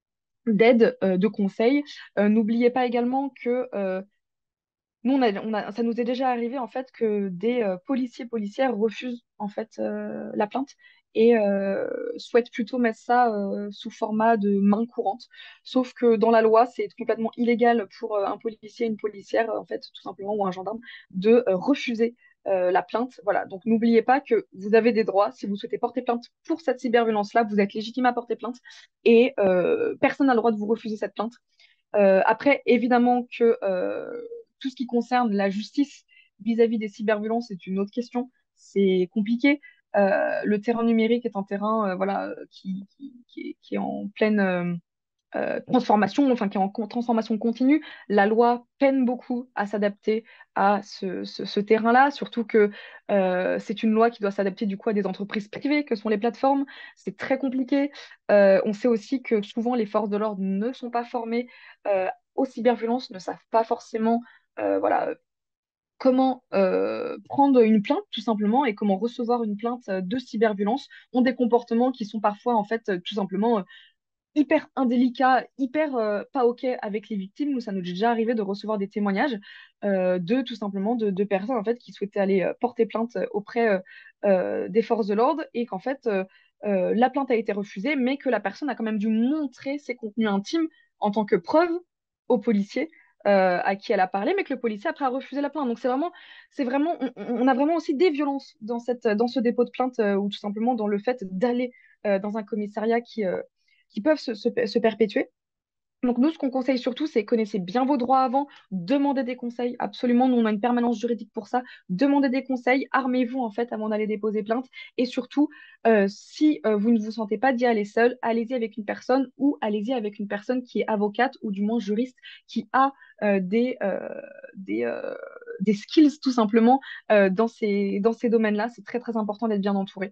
Speaker 1: d'aide, euh, de conseils. Euh, n'oubliez pas également que euh, nous, on a, on a- ça nous est déjà arrivé en fait que des euh, policiers policières refusent en fait euh, la plainte et euh, souhaitent plutôt mettre ça euh, sous format de main courante. Sauf que dans la loi, c'est complètement illégal pour euh, un policier, une policière en fait tout simplement ou un gendarme de euh, refuser euh, la plainte. Voilà. Donc n'oubliez pas que vous avez des droits. Si vous souhaitez porter plainte pour cette cyberviolence-là, vous êtes légitime à porter plainte et euh, personne n'a le droit de vous refuser cette plainte. Euh, après, évidemment que euh, tout ce qui concerne la justice vis-à-vis des cyberviolences, c'est une autre question. C'est compliqué. Euh, le terrain numérique est un terrain euh, voilà, qui, qui, qui est, qui est en pleine euh, euh, transformation, enfin qui est en con- transformation continue. La loi peine beaucoup à s'adapter à ce, ce- ce terrain-là, surtout que euh, c'est une loi qui doit s'adapter du coup à des entreprises privées que sont les plateformes. C'est très compliqué. Euh, on sait aussi que souvent les forces de l'ordre ne sont pas formées euh, aux cyberviolences, ne savent pas forcément euh, voilà, comment euh, prendre une plainte tout simplement et comment recevoir une plainte euh, de cyberviolence, ont des comportements qui sont parfois en fait euh, tout simplement hyper indélicat, hyper euh, pas OK avec les victimes. Nous, ça nous est déjà arrivé de recevoir des témoignages euh, de tout simplement de, de personnes en fait qui souhaitaient aller euh, porter plainte auprès euh, euh, des forces de l'ordre et qu'en fait euh, euh, la plainte a été refusée, mais que la personne a quand même dû montrer ses contenus intimes en tant que preuve aux policiers. euh, à qui elle a parlé, mais que le policier après a refusé la plainte. Donc c'est vraiment, c'est vraiment, on, on a vraiment aussi des violences dans cette, dans ce dépôt de plainte euh, ou tout simplement dans le fait d'aller euh, dans un commissariat qui, euh, qui peuvent se, se, se perpétuer. Donc nous, ce qu'on conseille surtout, c'est connaissez bien vos droits avant, demandez des conseils. Absolument, nous, on a une permanence juridique pour ça. Demandez des conseils, armez-vous en fait avant d'aller déposer plainte. Et surtout, euh, si euh, vous ne vous sentez pas d'y aller seul, allez-y avec une personne ou allez-y avec une personne qui est avocate ou du moins juriste qui a euh, des, euh, des, euh, des skills tout simplement euh, dans ces, dans ces domaines-là. C'est très très important d'être bien entouré.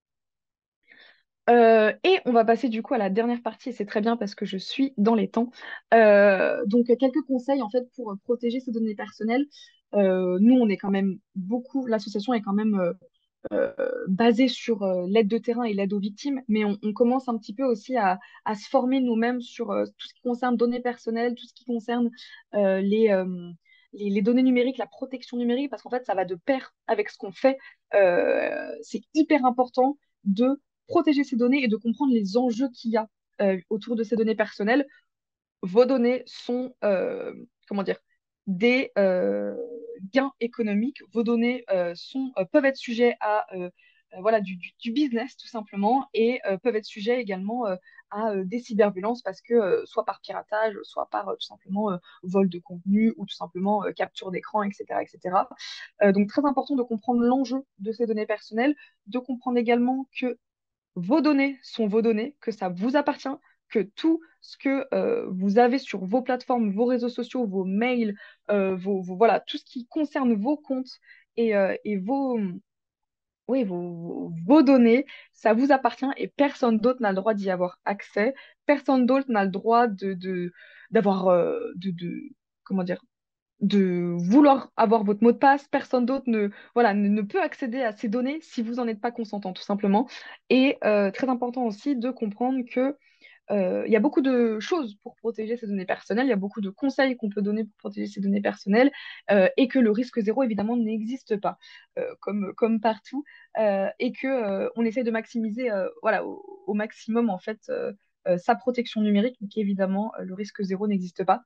Speaker 1: Euh, et on va passer du coup à la dernière partie, et c'est très bien parce que je suis dans les temps. Euh, donc, euh, quelques conseils en fait pour euh, protéger ces données personnelles. Euh, nous, on est quand même beaucoup, l'association est quand même euh, euh, basée sur euh, l'aide de terrain et l'aide aux victimes, mais on, on commence un petit peu aussi à, à se former nous-mêmes sur euh, tout ce qui concerne données personnelles, tout ce qui concerne euh, les, euh, les, les données numériques, la protection numérique, parce qu'en fait, ça va de pair avec ce qu'on fait. Euh, c'est hyper important de protéger ces données et de comprendre les enjeux qu'il y a euh, autour de ces données personnelles. Vos données sont, euh, comment dire, des euh, gains économiques. Vos données euh, sont, euh, peuvent être sujets à euh, euh, voilà, du, du- du business tout simplement et euh, peuvent être sujets également euh, à euh, des cyberviolences parce que euh, soit par piratage, soit par euh, tout simplement euh, vol de contenu ou tout simplement euh, capture d'écran, et cetera, et cetera. Euh, donc très important de comprendre l'enjeu de ces données personnelles, de comprendre également que vos données sont vos données, que ça vous appartient, que tout ce que euh, vous avez sur vos plateformes, vos réseaux sociaux, vos mails, euh, vos, vos- voilà, tout ce qui concerne vos comptes et, euh, et vos, oui, vos, vos données, ça vous appartient et personne d'autre n'a le droit d'y avoir accès. Personne d'autre n'a le droit de, de- d'avoir, euh, de, de- comment dire, de vouloir avoir votre mot de passe. Personne d'autre ne, voilà, ne, ne peut accéder à ces données si vous n'en êtes pas consentant, tout simplement. Et euh, très important aussi de comprendre que euh, il y a beaucoup de choses pour protéger ces données personnelles, il y a beaucoup de conseils qu'on peut donner pour protéger ces données personnelles euh, et que le risque zéro, évidemment, n'existe pas, euh, comme, comme partout, euh, et que euh, on essaie de maximiser euh, voilà, au, au maximum, en fait, euh, euh, sa protection numérique, mais qu'évidemment, euh, le risque zéro n'existe pas.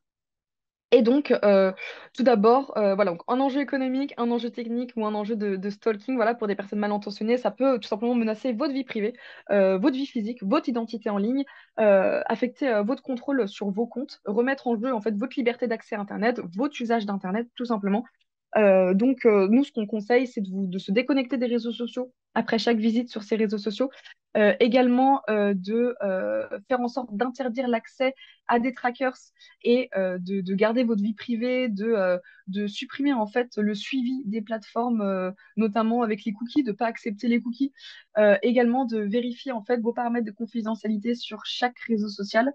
Speaker 1: Et donc, euh, tout d'abord, euh, voilà, donc un enjeu économique, un enjeu technique ou un enjeu de, de stalking, voilà, pour des personnes mal intentionnées, ça peut tout simplement menacer votre vie privée, euh, votre vie physique, votre identité en ligne, euh, affecter euh, votre contrôle sur vos comptes, remettre en jeu en fait votre liberté d'accès à Internet, votre usage d'Internet, tout simplement. Euh, donc, euh, nous, ce qu'on conseille, c'est de, vous- de se déconnecter des réseaux sociaux après chaque visite sur ces réseaux sociaux. Euh, également, euh, de euh, faire en sorte d'interdire l'accès à des trackers et euh, de, de garder votre vie privée, de, euh, de supprimer en fait le suivi des plateformes, euh, notamment avec les cookies, de ne pas accepter les cookies. Euh, également, de vérifier en fait vos paramètres de confidentialité sur chaque réseau social.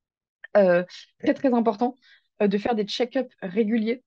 Speaker 1: Euh, très, très important euh, de faire des check-ups réguliers.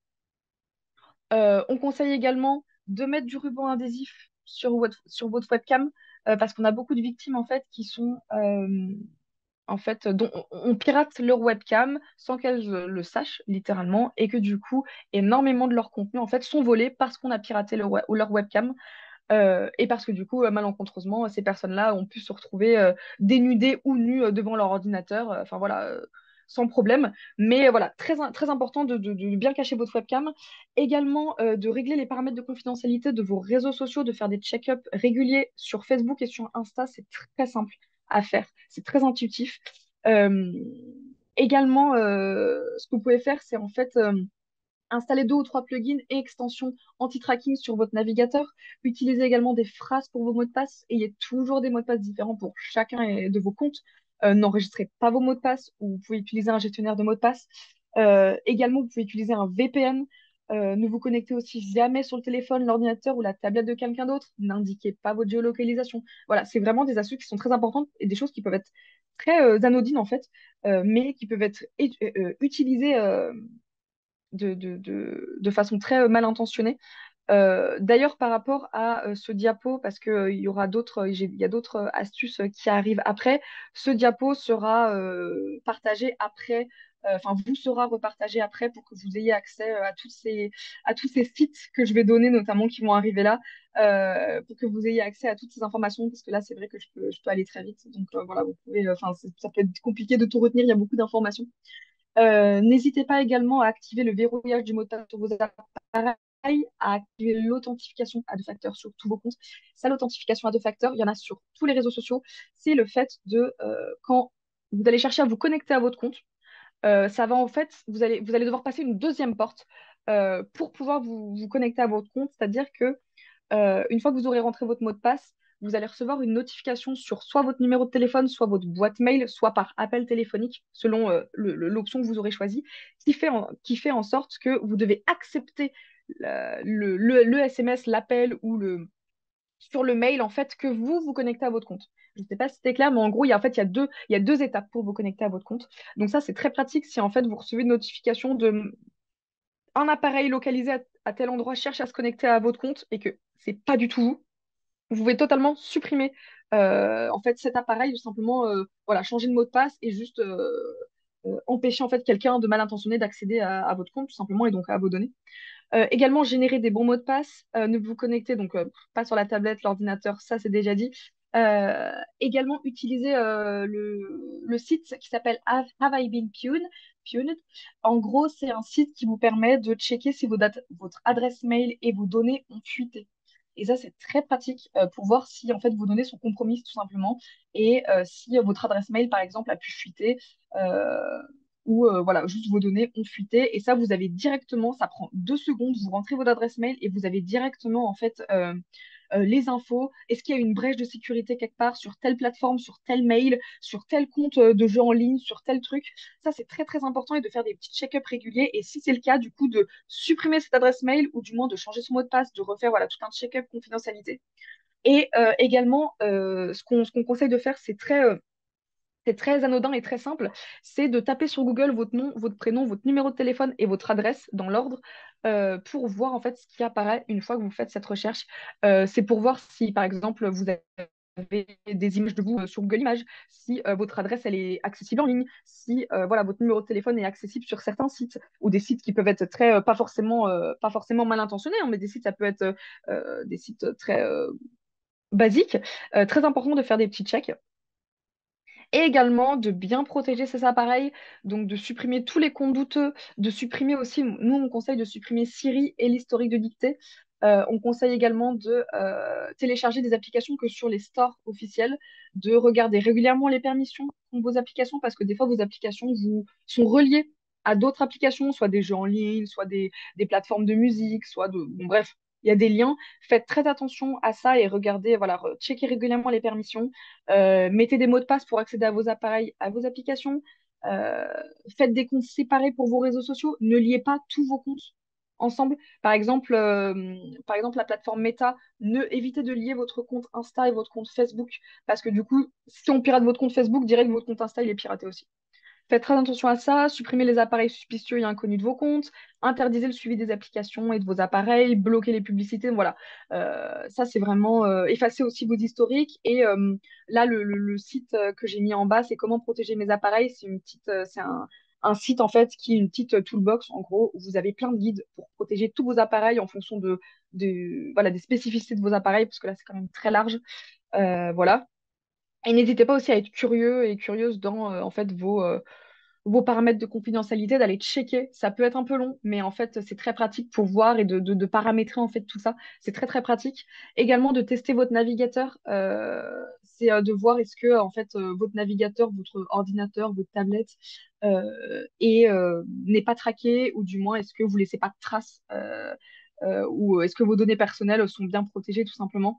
Speaker 1: Euh, on conseille également de mettre du ruban adhésif sur votre, sur votre webcam euh, parce qu'on a beaucoup de victimes en fait qui sont euh, en fait dont on, on pirate leur webcam sans qu'elles euh, le sachent littéralement et que du coup énormément de leur contenu en fait sont volés parce qu'on a piraté leur, we- leur webcam euh, et parce que du coup euh, malencontreusement ces personnes-là ont pu se retrouver euh, dénudées ou nues euh, devant leur ordinateur. Euh, enfin voilà. Euh, sans problème. Mais euh, voilà, très, in- très important de, de- de bien cacher votre webcam. Également, euh, de régler les paramètres de confidentialité de vos réseaux sociaux, de faire des check-ups réguliers sur Facebook et sur Insta. C'est très simple à faire. C'est très intuitif. Euh, également, euh, ce que vous pouvez faire, c'est en fait euh, installer deux ou trois plugins et extensions anti-tracking sur votre navigateur. Utilisez également des phrases pour vos mots de passe. Ayez toujours des mots de passe différents pour chacun et- de vos comptes. Euh, n'enregistrez pas vos mots de passe ou vous pouvez utiliser un gestionnaire de mots de passe. Euh, également, vous pouvez utiliser un V P N. Euh, ne vous connectez aussi jamais sur le téléphone, l'ordinateur ou la tablette de quelqu'un d'autre. N'indiquez pas votre géolocalisation. Voilà, c'est vraiment des astuces qui sont très importantes et des choses qui peuvent être très euh, anodines en fait, euh, mais qui peuvent être é- euh, euh, utilisées euh, de, de, de, de façon très euh, mal intentionnée. Euh, d'ailleurs, par rapport à euh, ce diapo, parce qu'il y aura d'autres, j'ai- il y a d'autres euh, astuces euh, qui arrivent après, ce diapo sera euh, partagé après, euh, enfin, vous sera repartagé après pour que vous ayez accès euh, à tous ces, à tous ces sites que je vais donner, notamment qui vont arriver là, euh, pour que vous ayez accès à toutes ces informations, parce que là, c'est vrai que je peux, je peux aller très vite. Donc euh, voilà, vous pouvez, euh, enfin, c'est- ça peut être compliqué de tout retenir, il y a beaucoup d'informations. Euh, n'hésitez pas également à activer le verrouillage du mot de passe sur vos appareils, à activer l'authentification à deux facteurs sur tous vos comptes. Ça, l'authentification à deux facteurs, il y en a sur tous les réseaux sociaux. C'est le fait de, euh, quand vous allez chercher à vous connecter à votre compte, euh, ça va en fait, vous allez, vous allez devoir passer une deuxième porte euh, pour pouvoir vous, vous connecter à votre compte. C'est-à-dire que euh, une fois que vous aurez rentré votre mot de passe, vous allez recevoir une notification sur soit votre numéro de téléphone, soit votre boîte mail, soit par appel téléphonique, selon euh, le- le- l'option que vous aurez choisie, qui fait en, qui fait en sorte que vous devez accepter la- le, le- le S M S, l'appel ou le, sur le mail, en fait, que vous vous connectez à votre compte. Je ne sais pas si c'était clair, mais en gros, il y a, en fait, il y a deux, il y a deux étapes pour vous connecter à votre compte. Donc ça, c'est très pratique si en fait vous recevez une notification de un appareil localisé à, à tel endroit cherche à se connecter à votre compte et que c'est pas du tout vous. Vous pouvez totalement supprimer euh, en fait cet appareil, tout simplement euh, voilà, changer de mot de passe et juste euh, euh, empêcher en fait quelqu'un de mal intentionné d'accéder à, à votre compte tout simplement et donc à vos données. Euh, également, générer des bons mots de passe, euh, ne vous connecter donc euh, pas sur la tablette, l'ordinateur, ça c'est déjà dit. Euh, également, utiliser euh, le, le site qui s'appelle Have, Have I Been Pwned? Pwned. En gros, c'est un site qui vous permet de checker si vos dates- votre adresse mail et vos données ont fuité. Et ça, c'est très pratique euh, pour voir si en fait vos données sont compromises tout simplement et euh, si euh, votre adresse mail, par exemple, a pu fuiter. Euh, ou euh, voilà, juste vos données ont fuité. Et ça, vous avez directement, ça prend deux secondes, vous rentrez votre adresse mail et vous avez directement en fait euh, euh, les infos. Est-ce qu'il y a une brèche de sécurité quelque part sur telle plateforme, sur tel mail, sur tel compte euh, de jeu en ligne, sur tel truc? Ça, c'est très très important et de faire des petits check-ups réguliers. Et si c'est le cas, du coup, de supprimer cette adresse mail ou du moins de changer son mot de passe, de refaire voilà, tout un check-up confidentialité. Et euh, également, euh, ce qu'on ce qu'on conseille de faire, c'est très, euh, c'est très anodin et très simple, c'est de taper sur Google votre nom, votre prénom, votre numéro de téléphone et votre adresse dans l'ordre euh, pour voir en fait ce qui apparaît une fois que vous faites cette recherche. Euh, c'est pour voir si par exemple vous avez des images de vous euh, sur Google Images, si euh, votre adresse elle est accessible en ligne, si euh, voilà votre numéro de téléphone est accessible sur certains sites ou des sites qui peuvent être très euh, pas forcément euh, pas forcément mal intentionnés, hein, mais des sites ça peut être euh, des sites très euh, basiques. Euh, très important de faire des petits checks et également de bien protéger ces appareils, donc de supprimer tous les comptes douteux, de supprimer aussi, nous on conseille de supprimer Siri et l'historique de dictée. Euh, on conseille également de euh, télécharger des applications que sur les stores officiels, de regarder régulièrement les permissions de vos applications, parce que des fois vos applications vous sont reliées à d'autres applications, soit des jeux en ligne, soit des, des plateformes de musique, soit de... Bon, bref, il y a des liens. Faites très attention à ça et regardez, voilà, re- checkez régulièrement les permissions. Euh, mettez des mots de passe pour accéder à vos appareils, à vos applications. Euh, Faites des comptes séparés pour vos réseaux sociaux. Ne liez pas tous vos comptes ensemble. Par exemple, euh, par exemple, la plateforme Meta, ne évitez de lier votre compte Insta et votre compte Facebook parce que du coup, si on pirate votre compte Facebook, direct votre compte Insta il est piraté aussi. Faites très attention à ça, supprimez les appareils suspicieux et inconnus de vos comptes, interdisez le suivi des applications et de vos appareils, bloquez les publicités, voilà. Euh, ça, c'est vraiment... euh, effacez aussi vos historiques. Et euh, là, le, le- le site euh, que j'ai mis en bas, c'est comment protéger mes appareils. C'est une petite, euh, c'est un, un site, en fait, qui est une petite euh, toolbox, en gros, où vous avez plein de guides pour protéger tous vos appareils en fonction de, de- voilà, des spécificités de vos appareils, parce que là, c'est quand même très large. Euh, voilà. Et n'hésitez pas aussi à être curieux et curieuse dans, euh, en fait, vos... euh, vos paramètres de confidentialité, d'aller checker. Ça peut être un peu long, mais en fait, c'est très pratique pour voir et de, de- de paramétrer en fait tout ça. C'est très très pratique. Également de tester votre navigateur. Euh, c'est euh, de voir est-ce que en fait euh, votre navigateur, votre ordinateur, votre tablette euh, est, euh, n'est pas traqué ou du moins est-ce que vous laissez pas de traces euh, euh, ou est-ce que vos données personnelles sont bien protégées tout simplement.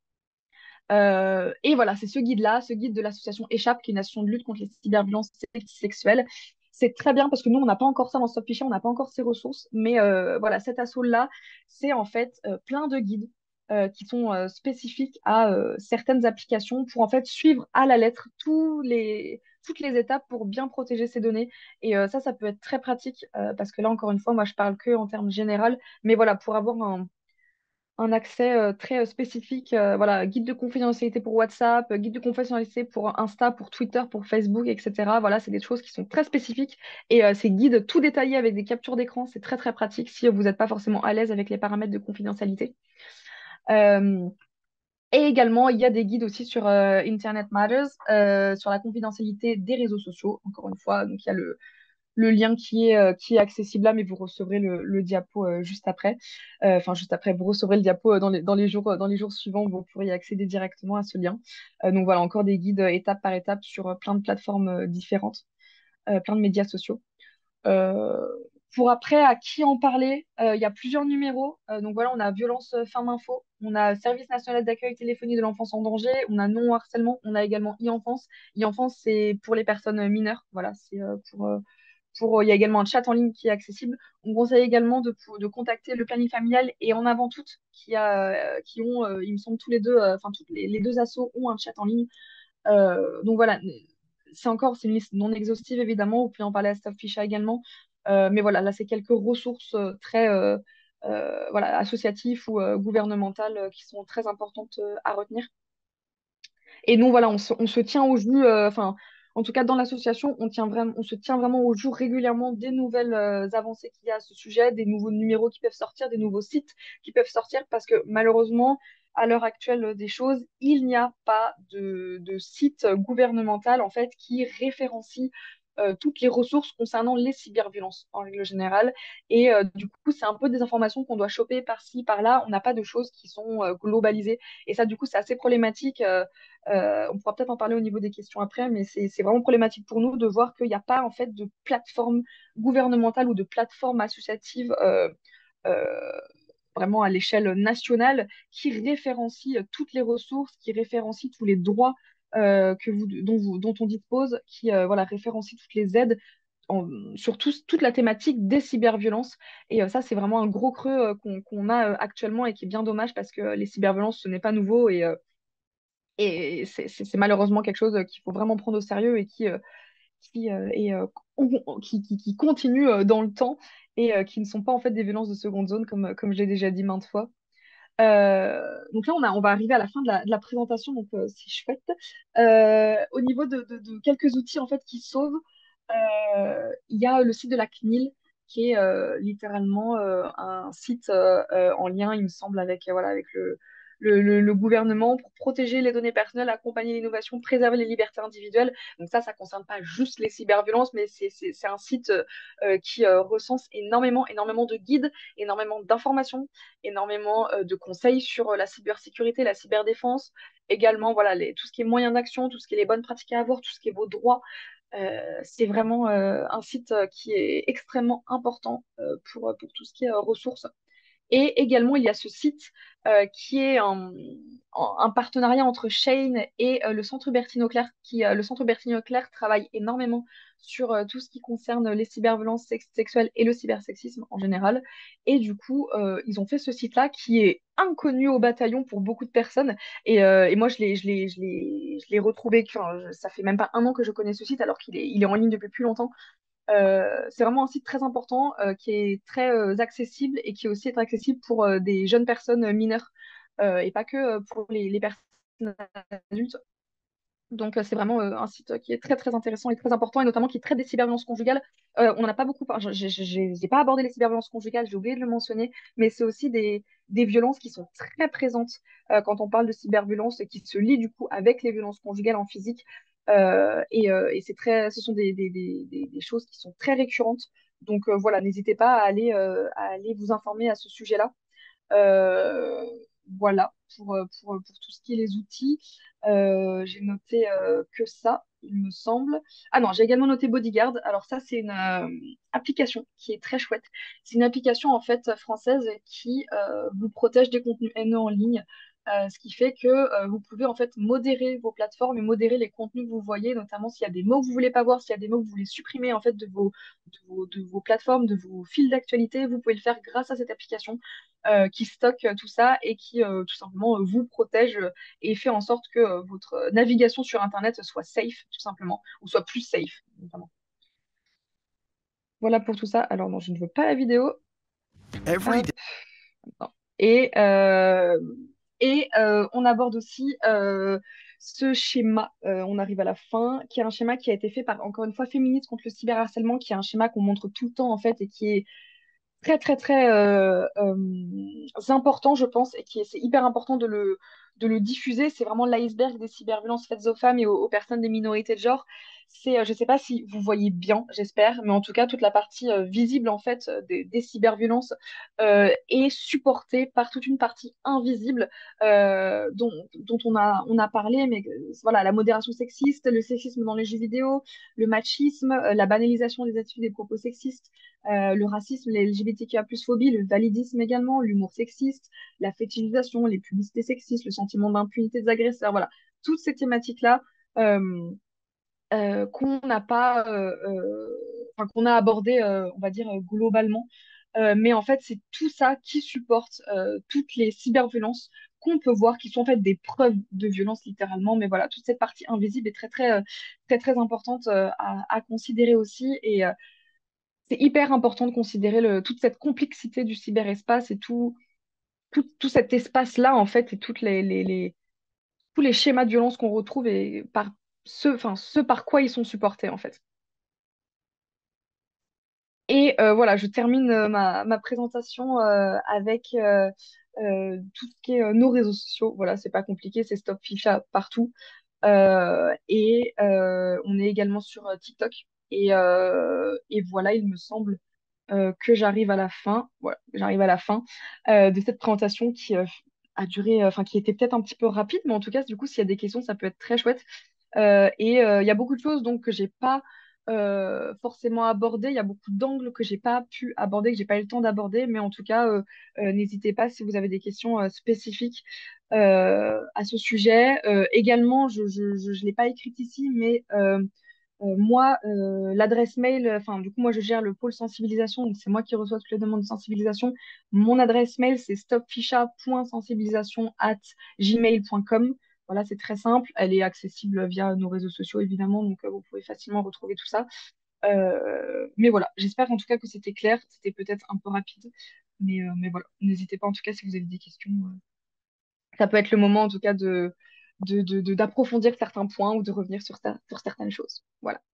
Speaker 1: Euh, et voilà, c'est ce guide-là, ce guide de l'association Échappe, qui est une association de lutte contre les cyberviolences sexuelles. C'est très bien parce que nous, on n'a pas encore ça dans Stop Fichier, on n'a pas encore ces ressources. Mais euh, voilà, cet assaut-là, c'est en fait euh, plein de guides euh, qui sont euh, spécifiques à euh, certaines applications pour en fait suivre à la lettre tous les, toutes les étapes pour bien protéger ces données. Et euh, ça, ça peut être très pratique euh, parce que là, encore une fois, moi, je parle que en termes généraux. Mais voilà, pour avoir un un accès euh, très euh, spécifique. Euh, voilà, guide de confidentialité pour WhatsApp, euh, guide de confidentialité pour Insta, pour Twitter, pour Facebook, et cetera. Voilà, c'est des choses qui sont très spécifiques et euh, ces guides tout détaillés avec des captures d'écran, c'est très très pratique si vous n'êtes pas forcément à l'aise avec les paramètres de confidentialité. Euh, et également, il y a des guides aussi sur euh, Internet Matters, euh, sur la confidentialité des réseaux sociaux. Encore une fois, donc il y a le le lien qui est, euh, qui est accessible là, mais vous recevrez le, le diapo euh, juste après. Euh, Enfin, juste après, vous recevrez le diapo euh, dans les, dans les jours, euh, dans les jours suivants, vous pourrez accéder directement à ce lien. Euh, donc voilà, encore des guides euh, étape par étape sur euh, plein de plateformes euh, différentes, euh, plein de médias sociaux. Euh, pour après, à qui en parler, euh, il y a plusieurs numéros. Euh, donc voilà, on a Violence euh, Femmes Info, on a Service national d'accueil téléphonique de l'enfance en danger, on a Non Harcèlement, on a également e-enfance. E-enfance, c'est pour les personnes euh, mineures. Voilà, c'est euh, pour, euh, pour, il y a également un chat en ligne qui est accessible. On conseille également de, pou- de contacter le planning familial et En Avant Toutes, qui, a, euh, qui ont, euh, il me semble, tous les deux, euh, enfin, toutes les, les deux assos ont un chat en ligne. Euh, donc voilà, c'est encore, c'est une liste non exhaustive évidemment, vous pouvez en parler à Staff Ficha également. Euh, mais voilà, là c'est quelques ressources euh, très euh, euh, voilà, associatives ou euh, gouvernementales euh, qui sont très importantes euh, à retenir. Et nous, voilà, on se, on se tient au jus, euh, enfin, en tout cas dans l'association, on tient vraiment, on se tient vraiment au jour régulièrement des nouvelles euh, avancées qu'il y a à ce sujet, des nouveaux numéros qui peuvent sortir, des nouveaux sites qui peuvent sortir, parce que malheureusement, à l'heure actuelle des choses, il n'y a pas de, de site gouvernemental en fait qui référencie euh, toutes les ressources concernant les cyberviolences en règle générale. Et euh, du coup, c'est un peu des informations qu'on doit choper par-ci, par-là. On n'a pas de choses qui sont euh, globalisées. Et ça, du coup, c'est assez problématique. Euh, euh, on pourra peut-être en parler au niveau des questions après, mais c'est c'est vraiment problématique pour nous de voir qu'il n'y a pas en fait de plateforme gouvernementale ou de plateforme associative euh, euh, vraiment à l'échelle nationale qui référencie toutes les ressources, qui référencie tous les droits euh, que vous, dont, vous, dont on dispose, qui euh, voilà, référencie toutes les aides en- sur tout- toute la thématique des cyberviolences. Et euh, ça, c'est vraiment un gros creux euh, qu'on qu'on a euh, actuellement et qui est bien dommage parce que les cyberviolences, ce n'est pas nouveau et, euh, et c'est c'est- c'est malheureusement quelque chose qu'il faut vraiment prendre au sérieux et qui, euh, qui, euh, est, euh, con- qui, qui- qui continue euh, dans le temps et euh, qui ne sont pas en fait des violences de seconde zone, comme, comme j'ai déjà dit maintes fois. Euh, donc là, on a, on va arriver à la fin de la, de la présentation, donc euh, c'est chouette. Euh, au niveau de, de- de quelques outils en fait qui sauvent, euh, il y a le site de la C N I L qui est euh, littéralement euh, un site euh, euh, en lien, il me semble, avec, euh, voilà, avec le, le, le- le gouvernement pour protéger les données personnelles, accompagner l'innovation, préserver les libertés individuelles. Donc ça, ça ne concerne pas juste les cyberviolences, mais c'est c'est- c'est un site euh, euh, qui euh, recense énormément, énormément de guides, énormément d'informations, énormément euh, de conseils sur euh, la cybersécurité, la cyberdéfense, également voilà, les, tout ce qui est moyens d'action, tout ce qui est les bonnes pratiques à avoir, tout ce qui est vos droits. Euh, c'est vraiment euh, un site euh, qui est extrêmement important euh, pour, pour tout ce qui est euh, ressources. Et également, il y a ce site euh, qui est un, un- un partenariat entre Shane et euh, le Centre Bertine Auclair, qui, euh, le Centre Bertine Auclair travaille énormément sur euh, tout ce qui concerne les cyberviolences sex- sexuelles et le cybersexisme en général. Et du coup, euh, ils ont fait ce site-là qui est inconnu au bataillon pour beaucoup de personnes. Et, euh, et moi, je l'ai, je l'ai, je l'ai, je l'ai retrouvé, enfin, je- ça fait même pas un an que je connais ce site alors qu'il est, il est en ligne depuis plus longtemps. Euh, c'est vraiment un site très important euh, qui est très euh, accessible et qui aussi est accessible pour euh, des jeunes personnes mineures euh, et pas que euh, pour les, les personnes adultes. Donc, euh, c'est vraiment euh, un site qui est très, très intéressant et très important, et notamment qui traite des cyberviolences conjugales. Euh, on n'en a pas beaucoup, enfin, je n'ai pas abordé les cyberviolences conjugales, j'ai oublié de le mentionner, mais c'est aussi des, des violences qui sont très présentes euh, quand on parle de cyberviolence et qui se lient du coup avec les violences conjugales en physique. Euh, et euh, et c'est très, ce sont des, des, des, des- des choses qui sont très récurrentes. Donc euh, voilà, n'hésitez pas à aller, euh, à aller vous informer à ce sujet-là. Euh, voilà pour, euh, pour, pour tout ce qui est les outils. Euh, j'ai noté euh, que ça, il me semble. Ah non, j'ai également noté Bodyguard. Alors ça, c'est une euh, application qui est très chouette. C'est une application en fait française qui euh, vous protège des contenus haineux en ligne. Euh, ce qui fait que euh, vous pouvez en fait modérer vos plateformes et modérer les contenus que vous voyez, notamment s'il y a des mots que vous voulez pas voir, s'il y a des mots que vous voulez supprimer en fait de vos, de vos, de vos plateformes, de vos fils d'actualité, vous pouvez le faire grâce à cette application euh, qui stocke euh, tout ça et qui euh, tout simplement euh, vous protège euh, et fait en sorte que euh, votre navigation sur Internet soit safe, tout simplement, ou soit plus safe, notamment. Voilà pour tout ça. Alors non, je ne veux pas la vidéo.
Speaker 2: Every
Speaker 1: Hop,
Speaker 2: day.
Speaker 1: non. Et, euh, et euh, on aborde aussi euh, ce schéma, euh, on arrive à la fin, qui est un schéma qui a été fait par, encore une fois, Féministes contre le cyberharcèlement, qui est un schéma qu'on montre tout le temps, en fait, et qui est très très très euh, euh, important, je pense, et qui est, c'est hyper important de le, de le diffuser. C'est vraiment l'iceberg des cyberviolences faites aux femmes et aux, aux personnes des minorités de genre. C'est, euh, je ne sais pas si vous voyez bien, j'espère, mais en tout cas, toute la partie euh, visible en fait euh, des, des cyberviolences euh, est supportée par toute une partie invisible euh, dont, dont on a, on a parlé, mais euh, voilà, la modération sexiste, le sexisme dans les jeux vidéo, le machisme, euh, la banalisation des attitudes et des propos sexistes, euh, le racisme, les L G B T Q A plus phobie, le validisme également, l'humour sexiste, la fétichisation, les publicités sexistes, le sentiment d'impunité des agresseurs, voilà, toutes ces thématiques-là. euh, euh, qu'on n'a pas, euh, euh, enfin, qu'on a abordé, euh, on va dire, euh, globalement. Euh, mais en fait, c'est tout ça qui supporte euh, toutes les cyberviolences qu'on peut voir, qui sont en fait des preuves de violence littéralement. Mais voilà, toute cette partie invisible est très, très, euh, très, très importante euh, à, à considérer aussi. Et euh, c'est hyper important de considérer le, toute cette complexité du cyberespace et tout, tout, tout cet espace-là, en fait, et toutes les, les, les- tous les schémas de violence qu'on retrouve et par ce, enfin, ce par quoi ils sont supportés, en fait. Et euh, voilà, je termine euh, ma, ma présentation euh, avec euh, euh, tout ce qui est euh, nos réseaux sociaux. Voilà, c'est pas compliqué, c'est Stop FIFA partout. Euh, et euh, on est également sur euh, TikTok. Et, euh, et voilà, il me semble euh, que j'arrive à la fin. Voilà, j'arrive à la fin euh, de cette présentation qui euh, a duré, euh, enfin qui était peut-être un petit peu rapide, mais en tout cas, du coup, s'il y a des questions, ça peut être très chouette. Euh, et euh, il y a beaucoup de choses donc que j'ai pas euh, forcément abordées. Il y a beaucoup d'angles que j'ai pas pu aborder, que j'ai pas eu le temps d'aborder. Mais en tout cas, euh, euh, n'hésitez pas si vous avez des questions euh, spécifiques euh, à ce sujet. Euh, également, je je, je, je l'ai pas écrite ici, mais euh, euh, moi, euh, l'adresse mail, enfin, du coup, moi, je gère le pôle sensibilisation, donc c'est moi qui reçois toutes les demandes de sensibilisation. Mon adresse mail, c'est stopficha.sensibilisation at gmail.com. Voilà, c'est très simple. Elle est accessible via nos réseaux sociaux, évidemment, donc euh, vous pouvez facilement retrouver tout ça. Euh, mais voilà, j'espère en tout cas que c'était clair. C'était peut-être un peu rapide, mais, euh, mais voilà, n'hésitez pas en tout cas si vous avez des questions. euh, Ça peut être le moment en tout cas de, de, de- de- d'approfondir certains points ou de revenir sur, cer- sur certaines choses. Voilà.